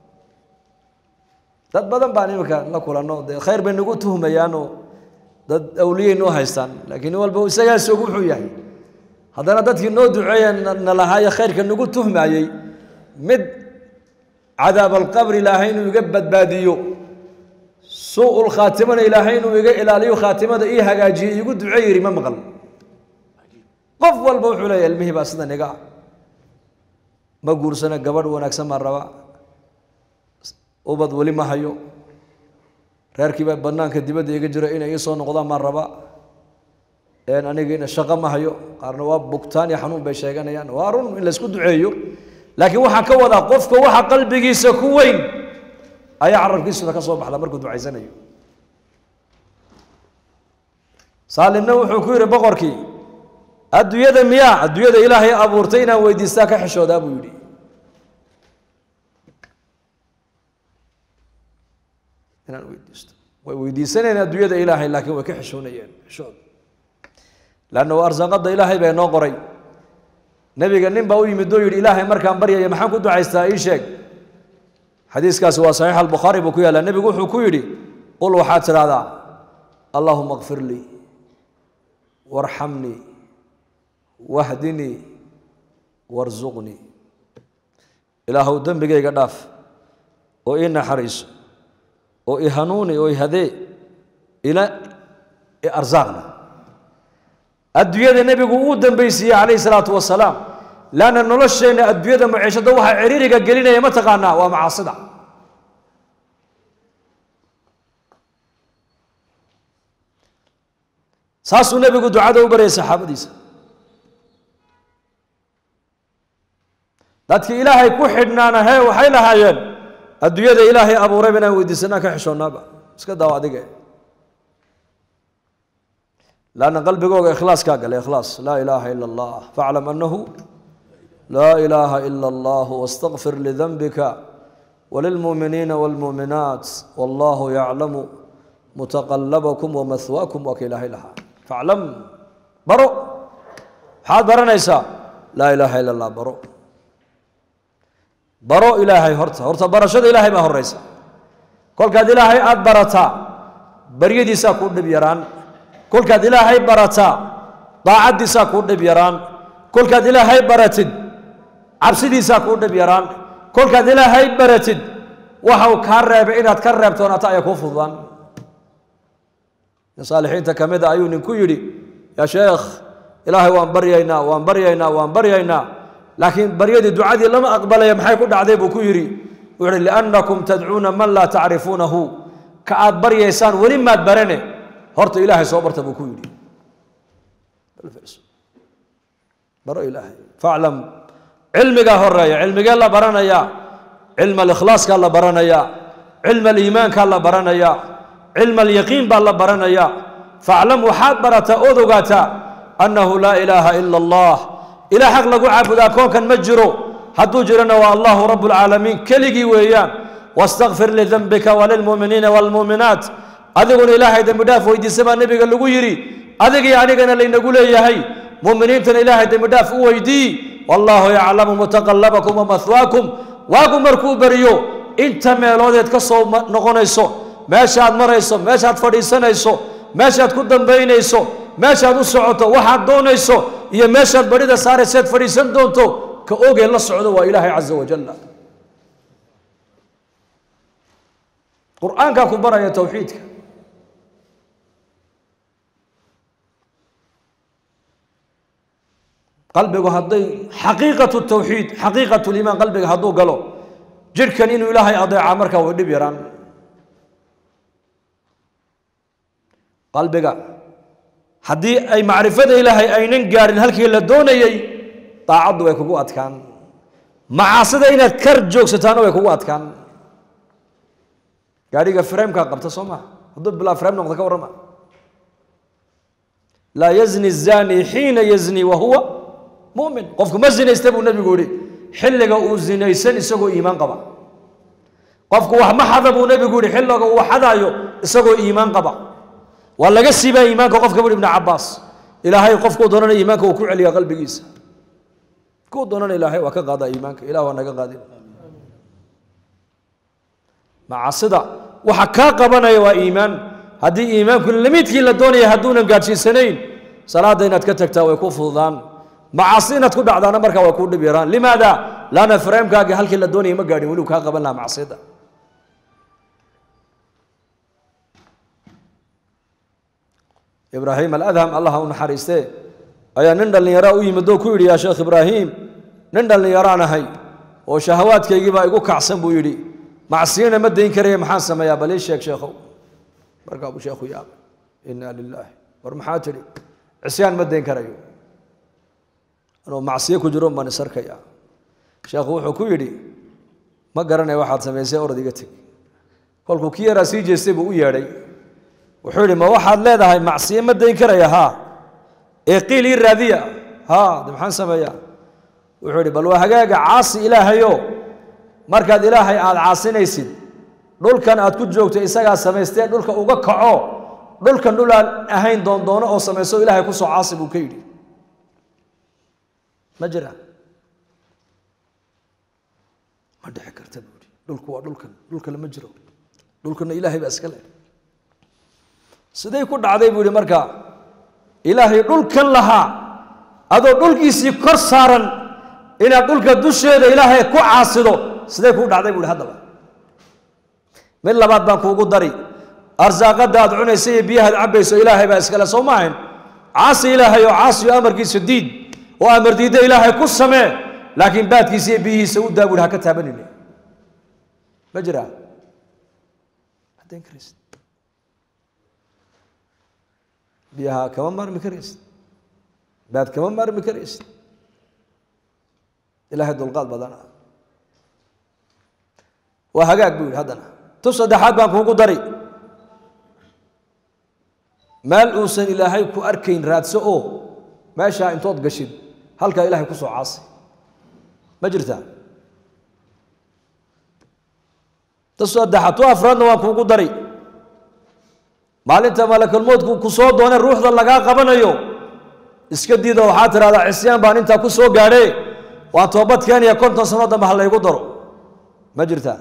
dad badan baan imika la kulanno dee khayr bay nagu tuhmayaanoo dad awliyey noo haystaan laakiin nin walba isagaas og wuxuu yahay haddana dadkii noo duceeya na lahaaye khayrka nagu tuhmayey mid cadaab alqabri ilaahay inuu iga badbaadiyo suu'ul khaatimana ilaahay inuu iga ilaaliyo khaatimada ii hagaajiyo iigu duce yiri ma maqal qof walba wuxuu leeyahay ilmihii baa sidan iga ma guursana gabadh wanaagsan baan rabaa ubad weli ma hayo reerkii baa bannaanka dibadda iga jira inay ii soo noqdaan maan rabaa anigiina shaqo ma hayo qaarna waa bugtaan iyo xanuun bay sheeganayaan waa run in laysku duceeyo laakiin waxaan ka wadaa qofka waxa qalbigiisa ku weyn ayaa carabkiisuna ka soo baxda markuu ducaysanayo saalimna wuxuu ku yidhi boqorkii adduunyada miyaa adduunyada ilaahay abuurtay inaan weydiistaa ka xishoodaa buu yidhi inaan weydiisto way weydiisanayeen adduunyada ilaahay laakiin way ka xishoonayeen xishood laanna waa arsaaqada ilaahay baa inoo qoray nebiga nin baa u yimid oo yidhi ilaahay markaan baryaya maxaan ku ducaystaa ii sheeg xadiiskaasi waa saxiix albukhaari buu ku yaallaa nebigu wuxuu ku yidhi qul waxaad tidhaahdaa allahuma kfir lii warxamnii wahdinii warsuqnii ilaahow dembigayga dhaaf oo ii naxariiso oo i hanuuni oo i hadee ila i arsaaqna adduunyada nebigu uu dambaysiiyey calayhi salaatu wasalaam laanna nolosheenna adduunyada maciishada waxaa ciriiriga gelinaya ma taqaanaa waa macaasida saasuu nebigu ducada u baryay saxaabadiisa dadkii ilaahay ku xidhnaana hee waxay lahaayeen adduunyada ilaahay abuurayba inaan weydiisanaa ka xishoonaaba iska daawo adige laanna qalbigooga ikhlaaskaa gale ikhlaas laa ilaaha ila allah faclam annahu laa ilaaha ila allah wastakfir lidanbika walilmuuminiina waalmuuminaat wallahu yaclamu mutaqallabakum wamahwaakum waa ka ilaahay lahaa faclam baro maxaad baranaysaa laa ilaaha ila allah baro ilaahay horta barashada ilaahay baa horeysa kolkaad ilaahay aada barataa baryadiisaa kuu dhib yaraan kolkaad ilaahay barataa daacaddiisaa kuu dhib yaraan kolkaad ilaahay baratid cabsidiisaa kuu dhib yaraan kolkaad ilaahay baratid waxa uu kaa reebay inaad ka reebtoonaata ayaa kuu fududaan min saalixiinta ka mid a ayuu ninku yidhi yaa sheekh إلهي وان برينا وان برينا وان برينا لكن بريدي دعادي لما أقبل يا محيك دعدي بكيري لأنكم تدعون من لا تعرفونه كعاد بري إنسان ولما تبرني هرت إلهي صبرت بكيري برا إلهي فاعلم علمك هرية علمك الله برنا يا علم الإخلاص كالله برنا يا علم الإيمان كالله برنا يا علم اليقين بالله برنا يا فاعلم وحابرة أذقتا أنه لا إله إلا الله إلى حق لقوا عبدا كون كان مجرو حدو جرنا والله رب العالمين كلجي ويان واستغفر لذنبك وللمؤمنين والمؤمنات أذقون إلهي دم داف ويدي سما النبي قال لقوا يري أذق يعني كان اللي نقول يا هي مؤمنين تن إلهي دم داف ويدي والله يعلم متقلبكم ومثواكم واكم مركوب بريو انت ميلوديد كسو نقونيسو meeshaad marayso meeshaad fadhiisanayso meeshaad ku dambaynayso meeshaad u socoto waxaad doonayso iyo meeshaad barida saarayseed fadhiisan doonto ka oogeen la socdo waa ilaahay caza wajalla quraanka ku baraya tawxiidka qalbigu haday xaqiiqatu tawxiid xaqiiqatu iimaan qalbiga haduu galo jirkan inuu ilaahay adeeca marka way dhib yaraan qalbiga hadii ay macrifada ilaahay aynan gaarin halkii la doonayay taacadu way kugu adkaan macaasida inaad kar joogsataan way kugu adkaan gaariga frame-ka qabta Soomaa haduu bilaa frame noqdo ka warama la yazni az-zani hina yazni wa huwa mu'min qofku ma zinaysta buu nabigu yiri xilliga uu zinaysan isagoo iimaan qaba qofku wax ma xada buu nabigu yiri xilliga uu xadaayo isagoo iimaan qaba ولا جسيبه إيمانك قف كبر ابن عباس إلهي قف كودنا إيمانك وكل عليا قلبي جيس كودنا إلهي وكقاضي إيمانك إله ونجا قاضي مع صدق وحكاك بنا يا إيمان هذه إيمان كل لميت كل الدنيا هدونا قارشين سنين صلاة دينات كتكتا ويكون فضان مع صينة تكون بعد أنا مركا ويكون بيران لماذا لا نفرم كاجي هل كل الدنيا ما قاعدين يقولوا كاك بنا مع صدق إبراهيم الأذهم الله ونحرسته أيا نندل يرى ويمدو كيري يا شيخ إبراهيم نندل يرانا هاي وشهوات كي يجيبها يقول كعسن بويري معصينا مدين كريم حاسم يا بليش يا شيخ بركة أبو شيخ يا إنا لله ورمحاتري عصيان مدين كريم أنا معصيك وجرم من سرك يا شيخ وحكيري ما قرنا واحد سميسي أوردي قتك قالوا كيرا سيجي سيبو وياري وحولي ما واحد لا ده هاي معصية ما دين كريا ها إقيل الرذية ها ده محن سمايا وحولي بل وهجاج عاصي إلهيو مركز إلهي على عاصين يسد دول كان أتكون جوكت إسقى سميستين دول كان وقعوا دول كان دول أهين دون أو سميسو إلهي كوسو عاصي بوكيدي ما جرى ما ده حكرت بودي دول كان مجرى دول كان إلهي بس كله sidee ku dhacday buu marka ilaahay dhulkan laha adoo dhulkiisii kor saaran ina dhulka dusheeda ilaahay ku caasido sidee ku dhacday buu hadaba mid labaad baan kuugu dari arsaaqada aad cunaysay biyaha cabayso ilaahay baa iskala soo maahin caasi ilaahay oo caasi amarkiisa diid oo amar diida ilaahay ku samee laakiin baadkiisa biyihiisa u daabul ha ka taabanina ma jira hadeen kristo بيها كمان مر مكريس بعد كمان مر مكريس إلى هذا القلب بدنا وهجاك بيقول هذانا تصعد حد بانك هو قدري مال أوسن إلهي كو أركين راد سؤو ما شاء إن توت قشيد هل كا إلهي كسو عاصي ما جرتها تصعد حد وافراد وانك هو قدري maalinta malakulmoodku ku soo doonay ruuxda laga qabanayo iska diido waxa tirada cisyaan baan inta ku soo gaaray waa toobad keenaya 50 sano dambe hal igu daro ma jirto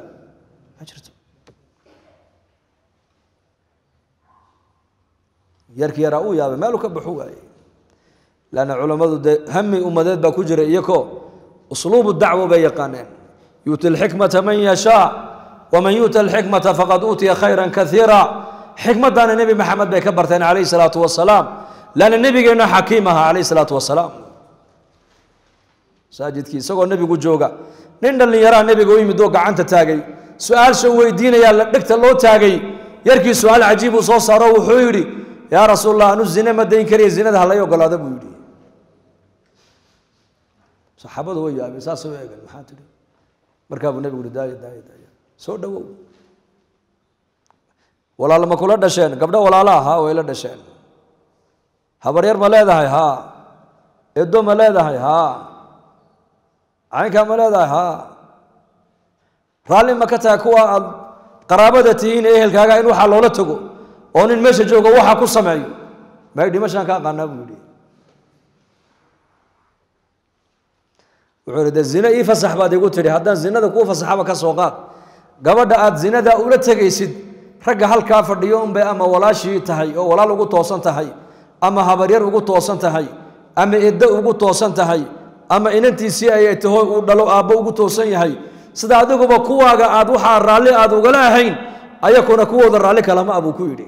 yarkii yara uu yaabay meel ka baxu waayay lana culimadu hammi ummadeed ba ku jiray iyako usluubu dacwo bay yaqaaneen yutil hikmata man yasha wa man yutil hikmata faqad utiya khayran kathira حكمتنا النبي محمد بن كبرتين عليه الصلاة والسلام لأن النبي قلنا حكيمها عليه الصلاة والسلام ساجد كي سوى النبي قو جوجا نين اللي يرى النبي قو يمدوق عنت تاجي سؤال شو يدينا يا لقت الله تاجي يركي سؤال عجيب وصوص روح وحيري يا رسول الله أنو الزنا ما دين كريه الزنا ده الله يقول هذا بيقولي صحابة هو يا أبي ساس هو يقول محاتر مركب النبي يقول داي سو دو ولا لما كل دشين قبل ولا لا ها ولا دشين هبرير ملاذ هاي ها إدو ملاذ هاي ها عينك ملاذ هاي ها رالي ما كتاكوا قرابة تين إيه الكاغا إنه حلولة تجو أون المسج جوجا وحى كل سمعي ما يدي مشان كان قناه بودي وعرض الزنا يفسح بعد يقول تري هذا الزنا ده كوفة صحابة كسوقات قبل ده الزنا ده أولى تجيسد رجع هالكافر اليوم بأما ولا شيء تهي أو ولا لقوا توصل تهي أما هبرير لقوا توصل تهي أما إدة لقوا توصل تهي أما إن أنت سيئة تهو ودلو أبو لقوا توصل يهي سدادو بقوة أدو حرالي أدو قلا هين أيكون قوة درالي كلام أبو كويري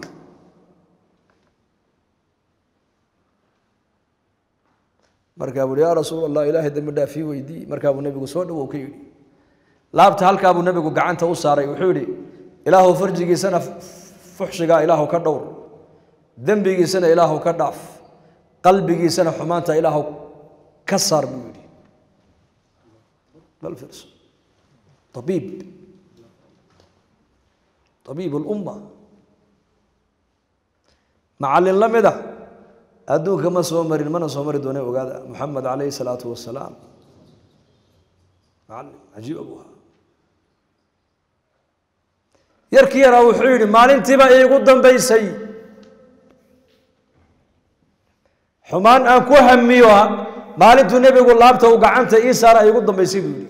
مركب يا رسول الله إله دم دافي ويدي مركب النبي صلى الله عليه وسلم لابت هالك أبو النبي قعنت وصاري وحوري إله فرجي سنة فحشقا إله كدور ذنبي سنة إله كضعف قلبي سنة حمانته إله كسر بودي بالفرس طبيب الأمة معلن لمده أدوك ما سومر من سومر دونه وقاعد محمد عليه الصلاة والسلام معلم عجيب أبوها يركي روحين مالين تبا يقدم بيسي حمان أنكو هميوها مالين تنبي يقول لابته وقعنت إيسارة يقدم بيسي بيولي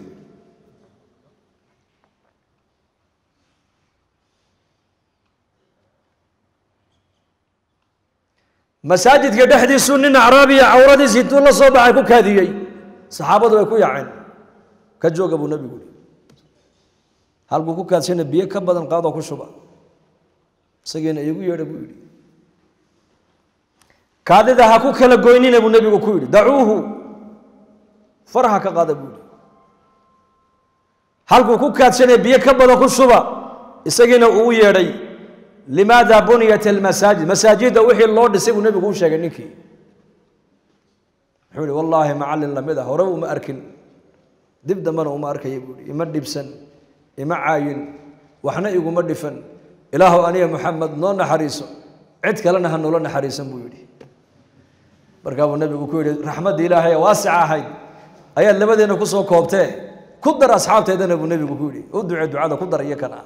مساجد كدحدي سنين عربية عورتي ستون الله صوبها يكون كاذيي صحابة ويكون يعين كجوج أبو النبي يقول هل بكون كاتشين بيه كبدا قاضي كشبا سجين يقول يا ربي كذا ده هكو كلا جوينين أبو النبي يقول دعوه فرحة كقاضي يقول هل بكون كاتشين بيه كبدا كشبا سجين أبو يا ربي لماذا بنيت المساجد مساجد وحي الله دسيب النبي يقول شيء نكي حولي والله معلن لمده هرب وما أركن دب دمنا وما أركن يقول يمد بسن يمع عاين وحنا يقول مدفن إله أني محمد نون حريصه عدك لنا هنولنا حريصا بيولي بركاب النبي يقول رحمة إلهي واسعة هاي أي اللي بدنا كسو كوبته كدر أصحاب تيدنا أبو النبي يقول ادعي دعاء كدر إياكنا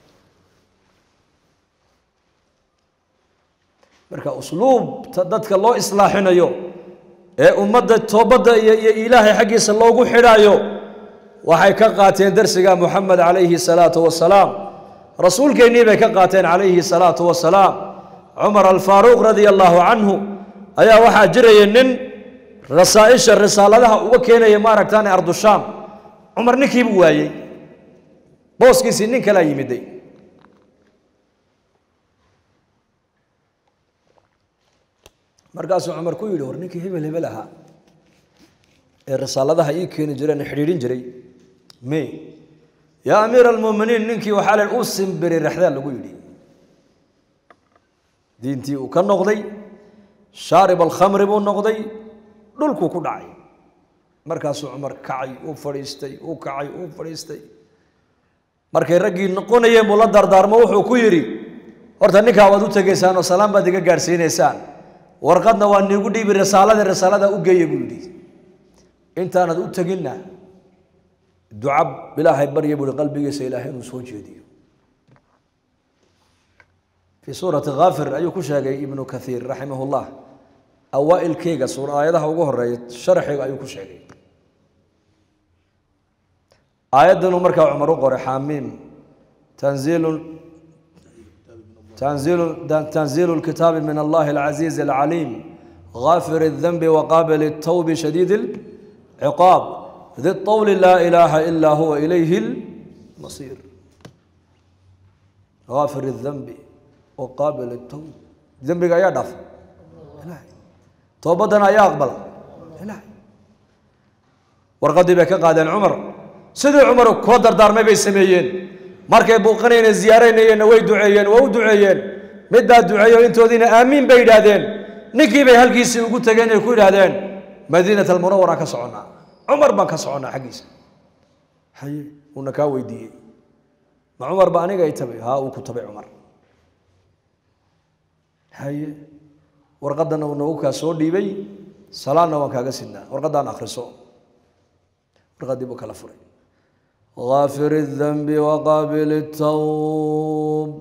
marka usluub dadka loo islaaxinayo ee ummadda toobada iyo ilaahay xaqiisa loogu xidhaayo waxay ka qaateen darsiga Muhammad alayhi salatu wasalaam rasuulkeennii bay ka qaateen alayhi salatu wasalaam Umar al-Faruq radiyallahu anhu ayaa waxa jiray nin rasaa'isha risaaladaha uga keenay maaragtaan ardu Sham Umar ninkii buu waayay booskiisii nin kala yimiday markaasuu Umar ku yiri war ninkii hebel aha ee risaaladaha ii keenay jireen xiriirin jiray me ya amir al-mu'minin ninkii waxa la u simbiri raxdaan lagu yiri diintii uu ka noqday shaarib al-khamr buu noqday dhulku ku dhacay markaasuu Umar kacay oo fariistay markay ragii noqonayeen buu la dardaarmo wuxuu ku yiri horta ninka waad u tageysaan oo salaam baad iga gaarsiineysaan warqadna waa nigu dhiibi risaalada u geeyay buu yiri intaanad u tagina ducab ilaahay bariye buu qalbigiisa ilaahay uu soo jeediyo في سورة غافر أيو كشاجي ابن كثير رحمه الله أوائل كيجا سورة آياتها وجهر شرح أيو كشاجي آيات نمرك عمر قر حاميم تنزيل الكتاب من الله العزيز العليم غافر الذنب وقابل التوب شديد العقاب ذي الطول لا إله إلا هو إليه المصير غافر الذنب وقابل التوب ذنبك يا دف toobadana ayaa aqbala ilaahay warqadii bay ka qaadeen cumar sidii cumar koo dardaarmay bay sameeyeen markay buuqanayeen ziyaaraynayeen way duceeyeen waa u duceeyeen mid baa duceeyo intoodiina aamiin bay yidhaahdeen ninkii bay halkiisii ugu tageen ay ku yidhaahdeen madiinat almunawara ka soconnaa cumar baan ka soconnaa xaggiisa haye uuna kaa weydiiyey ma cumar ba aniga ay tabay haa uu ku tabay cumar haye warqadana uu noogu kaa soo dhiibay salaadna waan kaaga sidnaa warqaddaan akhriso warqaddii buu kala furay غافر الذنب وقابل التوب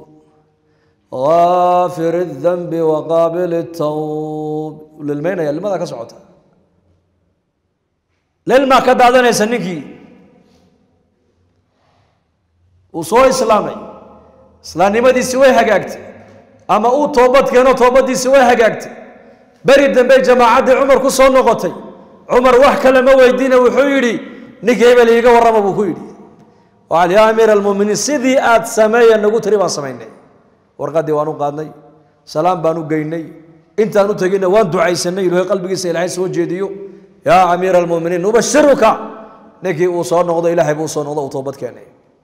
غافر الذنب وقابل التوب للمين يا لماذا كسعتها للما كبعدنا يسنكي وصو إسلامي إسلامي ما دي سوي حقاقتي أما أو توبت كانوا توبت دي سوي حقاقتي بريد دنبي جماعة عمر كسون نغطي عمر وحكى لما ويدينا وحيري نكي بلي يقى ورمى بكويري وعلى يا أمير المؤمنين سيدي آت سمايا نقول تريبا سمايني ورقدي وانو قادني سلام بانو قيني انت انو تقينا وان دعاي سني لو قلبك سيلعي سوجي ديو يا أمير المؤمنين نبشرك نكي وصار نغضى إلهي بوصار نغضى وطوبت كاني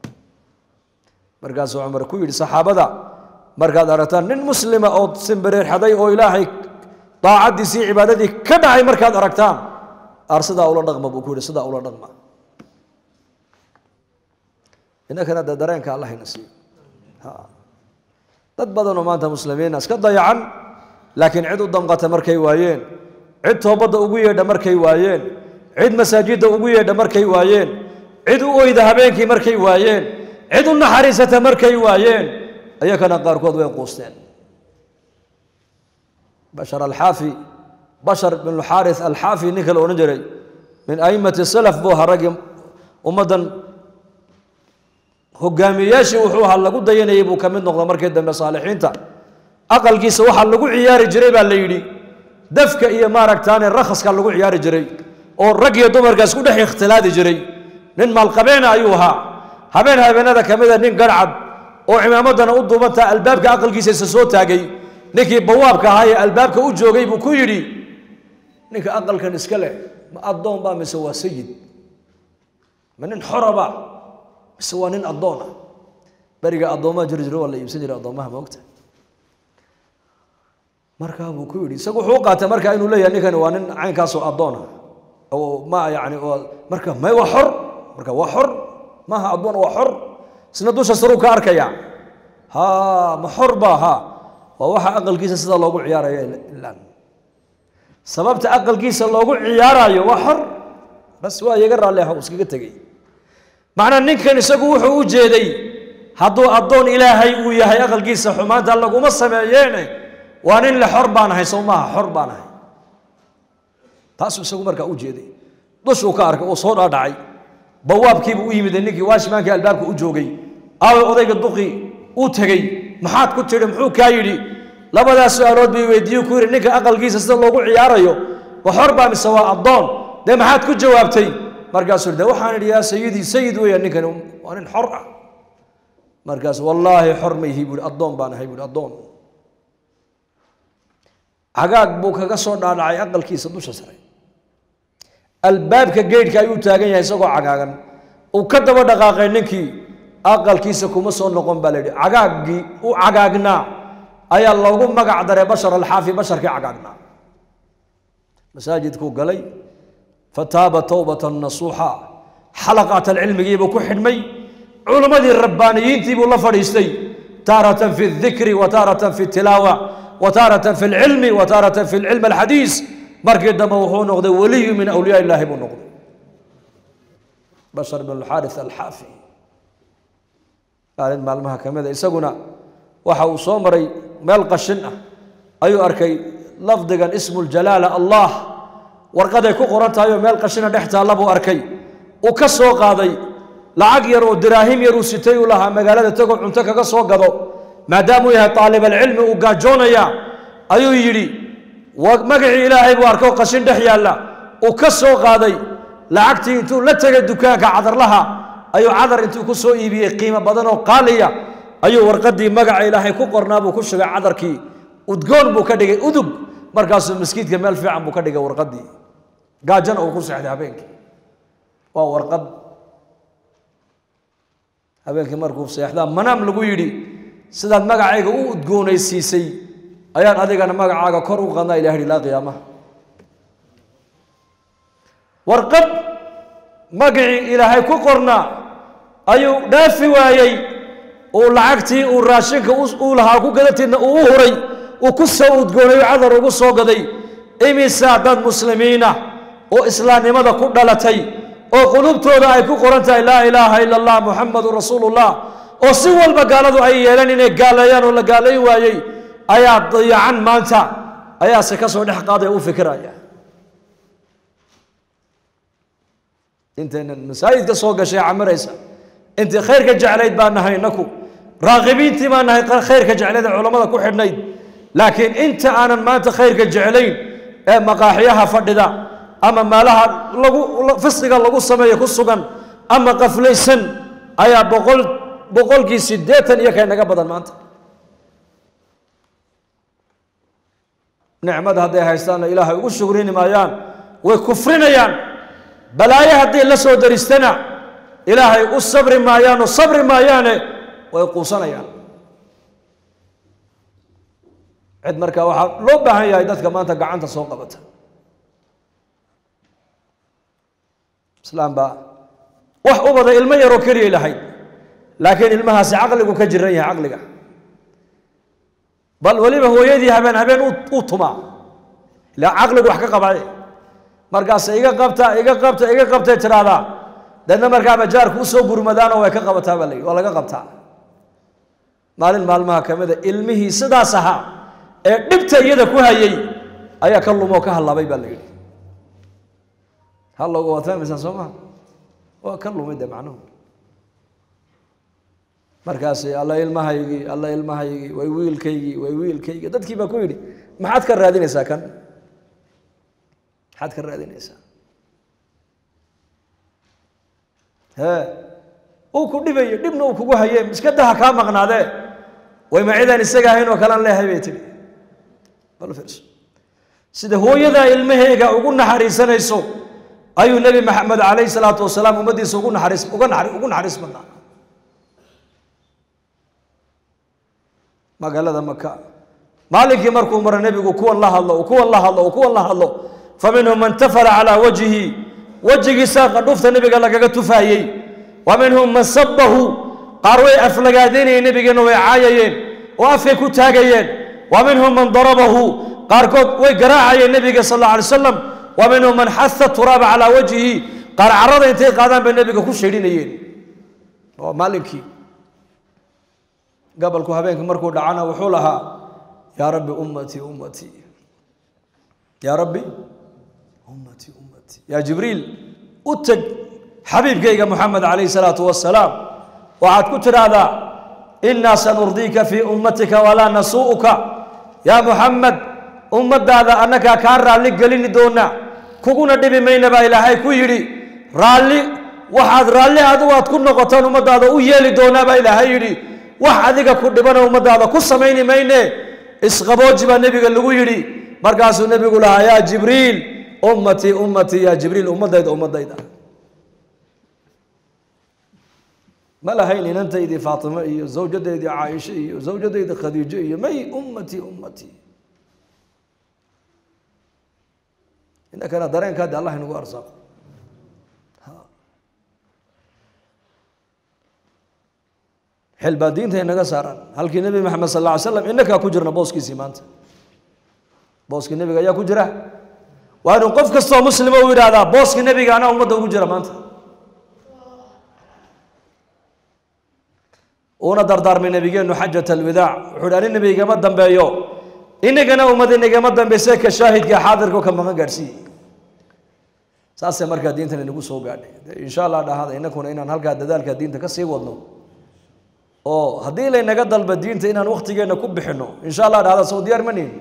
مركز عمر كويل صحابة دا مركز أرتان نين مسلمة أو سنبرير حدي أو إلهي طاعت دي سي عبادتي كدعي مركز أركتان أرصدا أولا نغمة بكويل صدا أولا نغمة إنك أنا درينك الله ينسي dad badan oo maanta muslimiin iska dayacan laakiin cid u damqata markay waayeen cid toobada ugu yeedha markay waayeen cid masaajida ugu yeedha markay waayeen cid u oyda habeenkii markay waayeen cid u naxariisata markay waayeen ayakana qaarkood way quusteen bashar al-Hafi bashar bin al-Harith al-Hafi ninka la oran jiray min aimati salaf buu haragim ummadan hogaamiyaashii wuxuu ahaa lagu dayanayay buu ka mid noqday markii dambe saalixiinta aqalkiisa waxa lagu ciyaari jiray baa la yidhi dafka iyo maaragtaane rakhaska lagu ciyaari jiray oo rag iyo dumarkaas ku dhex ikhtilaadi jiray nin maalqabeena ayuu ahaa habeenada ka mid a nin garcad oo cimaamadana u duubanta albaabka aqalkiisa isa soo taagay ninkii bawaabka ahaa ee albaabka u joogay buu ku yidhi ninka aqalkan iska leh ma addoon baa mise waa sayid ma nin xoraba mise waa nin addoon ah beriga addoomaha jiri jiro waa la iibsan jiray addoomaha moogta markaa buu ku yidhi isagu wuxuu u qaatay markaa inuu leeyahay ninkani waa nin caynkaasoo addoon ah oo ma yani marka may waa xor marka waa xor maaha addoon waa xor isna dusha saruu ka arkaya ha ma xor baa ha waa waxa aqalkiisa sida loogu ciyaarayo ilaan sababta aqalkiisa loogu ciyaarayo waa xor bas waa iyaga raalli ah iskaga tegay macnaa ninkan isagu wuxuu u jeeday hadduu addoon ilaahay uu yahay aqalkiisa xumaanta laguma sameeyeene waa nin le xor baan ahay soo maaha xor baan ahay taasuu isagu markaa u jeeday dushuu ka arkay uu soo dhaadhacay bawaabkiibuu u yimid ninkii waashimaankii albaabka u joogay aaway odayga duqii uu tegey maxaad ku tidhi muxuu kaa yidhi labadaas su-aalood bay weydiiyey ku yidhi ninka aqalkiisa sida loogu ciyaarayo wa xor baa mise waa addoon dee maxaad ku jawaabtay markaasuu de waxaan idhi yaa sayidii sayid weeyaan ninkani waa nin xor ah markaas wallaahi xor ma ihi buuhi addoon baan ahay buuhi addoon cagaag buu kaga soo dhaadhacay aqalkiisa dusha sare albaabka geedhka ayuu taagan yahay isagoo cagaagan uu ka daba dhaqaaqay ninkii aqalkiisa kuma soo noqon baa la yidhi cagaaggii u cagaagnaa ayaa loogu magac daray bashar al-Hafi basharkii cagaagnaa masaajidkuu galay فتاب توبة نصوحا حلقات العلم يجيبوا كحدمي علماء الربانيين تيبوا الله فريستي تارة في الذكر وتارة في التلاوة وتارة في العلم وتارة في العلم الحديث مركز موحو نغضي ولي من أولياء الله بنغضي بشر بن الحارث الحافي قال معلمها كمذا يسقنا وحو صومري ملقى الشنة أيو أركي لفظا اسم الجلالة الله warqaday ku qoran tahay oo meel qashina dhex taala buu arkay oo ka soo qaaday lacag yar oo diraahim yar uu sitay u lahaa magaalada tago cunto kaga soo gado maadaama uu yahay talib ilmi uu gaajoonaya ayuu yiri magaci ilaahay buu arkay qashin dhex yaala oo ka soo qaaday lacagtii intuu la tagay dukaanka cadar laha ayuu cadar intuu ku soo iibiyay qiimo badan oo qaaliya ayuu warqadii magaca ilaahay ku qornaa buu ku shubay cadarkii udgoon buu ka dhigay udug markaasuu maskiidka meel fiican buu ka dhigay warqadii gaajana uu ku seexday habeenkii waa warqad habeenkii markuu seexdaa manaam lagu yidhi sidaad magacayga u udgoonaysiisay ayaan adigana magacaaga kor u qadnaa ilaahay ilaa qiyaamaha warqad magacii ilaahay ku qornaa ayuu dhaafi waayey uu lacagtii uu raashinka uu lahaa ku gadatidna uu u huray uu ku soo udgoonayo cadar ugu soo gaday imisaa dad muslimiina oo islaamnimada ku dhalatay oo qulubtooda ay ku qoran tahay laa ilaaha ila allah muxamadu rasuulullah oo si walba gaaladu ay yeeleen inay gaaleeyaan oo la gaalayn waayey ayaa dayacan maanta ayaase ka soo dhex qaaday u fikiraya intaynan masaajidka soo gashay camaraysa intii khayrka jeclayd baan nahay naku raaqibiintii baan nahay khayrka jeclayd culamada ku xidhnayd laakiin inta aanan maanta khayrka jeclayn ee maqaaxiyaha fadhida ama meelaha fisqiga lagu sameeyo ku sugan ama qaflaysan ayaa boqolkii 80 iyo kay naga badan maanta nicmada hadday haystaana ilaahay ugu shukrini maayaan way kufrinayaan balaayo haddii la soo daristana ilaahay u sabri maayaan oo sabri maayaane way quusanayaan cid markaa waxaa loo baahan yahay dadka maanta gacanta soo qabata islaam baa wax u baday ilmo yaroo keliya lahayd laakiin ilmahaasi caqligu ka jiran yahay caqliga bal weliba hooyadii habeen u tumaa ilaa caqligu wax ka qabay markaas iga qabtay tiraahdaa dadna markaa majaarku u soo gurmadaanoo way ka qabataa baa waa laga qabtaa maalin maalmaha kamida ilmihii sidaas ahaa ee dhibta iyada ku hayay ayaa ka lumoo ka halaabay baa la yidhi hallowga waad fahmaysaa soo maha waa ka lumay de macnuhu markaasi alla ilmahaygii way wiilkaygii dadkii baa ku yidhi maxaad ka raadinaysaa kan maxaad ka raadinaysaa uu ku dhibayo dhibna uu kugu haye iska daha kaa maqnaadee way macidaan isaga ahayn oo kalan leehay bay tiri bal fiirso sida hooyadaa ilmaheega ugu naxariisanayso ayuu nebi maxamed calayhi salaatu wasalaam ummaddiisa ugu naxariis badnaa magaalada maka maalinkii markuu maro nebigu kuwan la hadlo fa minhum man tafala calaa wajhihi wejigiisa qandhufta nebiga lagaga tufaayey wa minhum man sabbahu qaar way aflagaadaynayeen nebigeenna way caayayeen oo afkay ku taagayeen wa minhum man darabahu qaarkood way garaacayeen nebiga sal alla alay wasalam wa minhum man xaha turaaba calaa wajhihi qaar carada intay qaadaan bay nebiga ku sheedhinayeen oo maalinkii gabalku habeenkii markuu dhacana wuxuu lahaa yaa rabbi ummatii yaa rabbi ummatii yaa jibriil u teg xabiibkayga moxamed calayhi salaatu wasalaam waxaad ku tidhaahdaa innaa sanurdiika fii ummatika walaa nasuu'uka yaa moxamed ummadaada annagaa kaa raalli gelini doona kuguna dhibi mayna baa ilaahay ku yidhi raalli waxaad raalli adigu aad ku noqotaan ummadaada u yeeli doonaa baa ilaahay yidhi wax adiga ku dhibana ummadaada ku samayni mayne isqabooji baa nebiga lagu yidhi markaasuu nebigu lahaa yaa jibriil ummatii yaa jibriil ummadayda ma lahayn inantaydii faatimo iyo zawjadaydii caaisha iyo zawjadaydii khadiijo iyo may ummatii innakana dareenkaadi allah inagu arsaaqo xil baa diinta inaga saaran halkii nebi maxamed sal alla alay slam innakaa ku jirna booskiisii maanta booskii nebiga ayaa ku jira waa inuu qof kastoo muslima u yidhaahdaa booskii nebiga anaa ummadda ugu jira maanta uuna dardaarmay nebigeennu xajat alwidaac wuxuu hi ani nebi igama dambeeyo inagana ummad inagama dambayse ka shaahidka xaadirka ka maqan gaadhsiiye saasee markaa diintan inagu soo gaadhay insha allah dhahada inakuna inaan halkaa dadaalka diinta ka sii wadno oo haddii laynaga dalba diinta inaan waktigeenna ku bixino insha allah dhahda soo diyaar ma nihin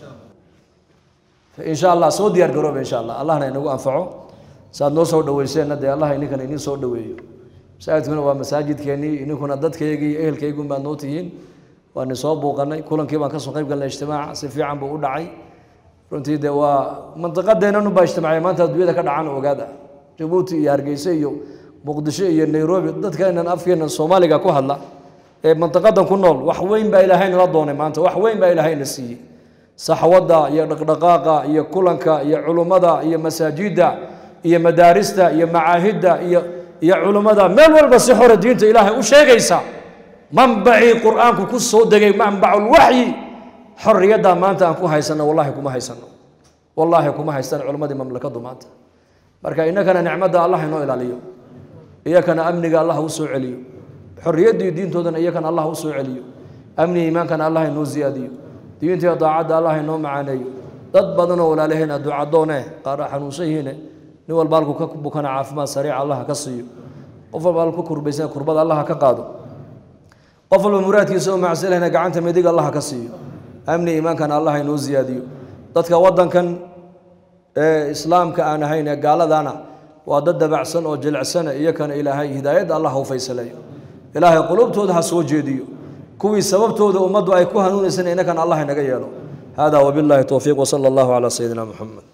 insha allah soo diyaar garooba insha allah allahna inagu anfaco saad noo soo dhaweyseenna dee allah ininkana idin soo dhaweeyo masaajidkuna waa masaajidkeennii ininkuna dadkaygii iyo ehelkaygun baad noo tihiin waan soo buuqanay kulankii baan kasoo qayb galnay ijtimaaca si fiican buu u dhacay runtii de waa mantiqadeennanu baa ijtimacay maanta adduunyada ka dhacan ogaada Jabuuti iyo Hargeysa iyo Muqdisho iyo Nairobi dadkeenan afkeenan Soomaaliga ku hadla ee mantiqadan ku nool wax weyn baa Ilaahay nala doonay maanta wax weyn baa Ilaahay na siiyay saxwada iyo dhaqdhaqaaqa iyo kulanka iyo culumada iyo masaajida iyo madaarista iyo macaahida iyo culumada meel walba si hore diinta Ilaahay u sheegaysa manbaci quraanku ku soo degay manbacul wahyi xorriyada maanta aan ku haysano wallahi kuma haysano culumadii mamlakadu maanta marka inagana nicmada Allah inoo ilaaliyo iyakana amniga Allah u soo celiyo xorriyadii diintoodana iyakana Allah u soo celiyo amni iimaankana Allah inoo ziyaadiyo diinta daacada Allah inoo macaaneeyo dad badan oo walaalaheena ducadoone qaar xanuunsan nin walba halku ka bukana caafimaad sariic Allah ka siiyo qof walba halku kurbaysan kurbada Allah ka qaado qof walba muraadkiisa oo macsalahna gacanta midig Allah ka siiyo amni iimaankana Allah inoo ziyaadiyo dadka wadankan islaamka aan ahayn gaaladana waa dad dabacsan oo jilicsan iyakana Ilaahay hidaayada Allah u faysalayo Ilaahay qulubtooda ha soo jeediyo kuwii sababtooda ummadu ay ku hanuunaysan inakana Allah inaga yeelo hada wabillahi tawfiiq wa sallallahu ala sayyidina Muhammad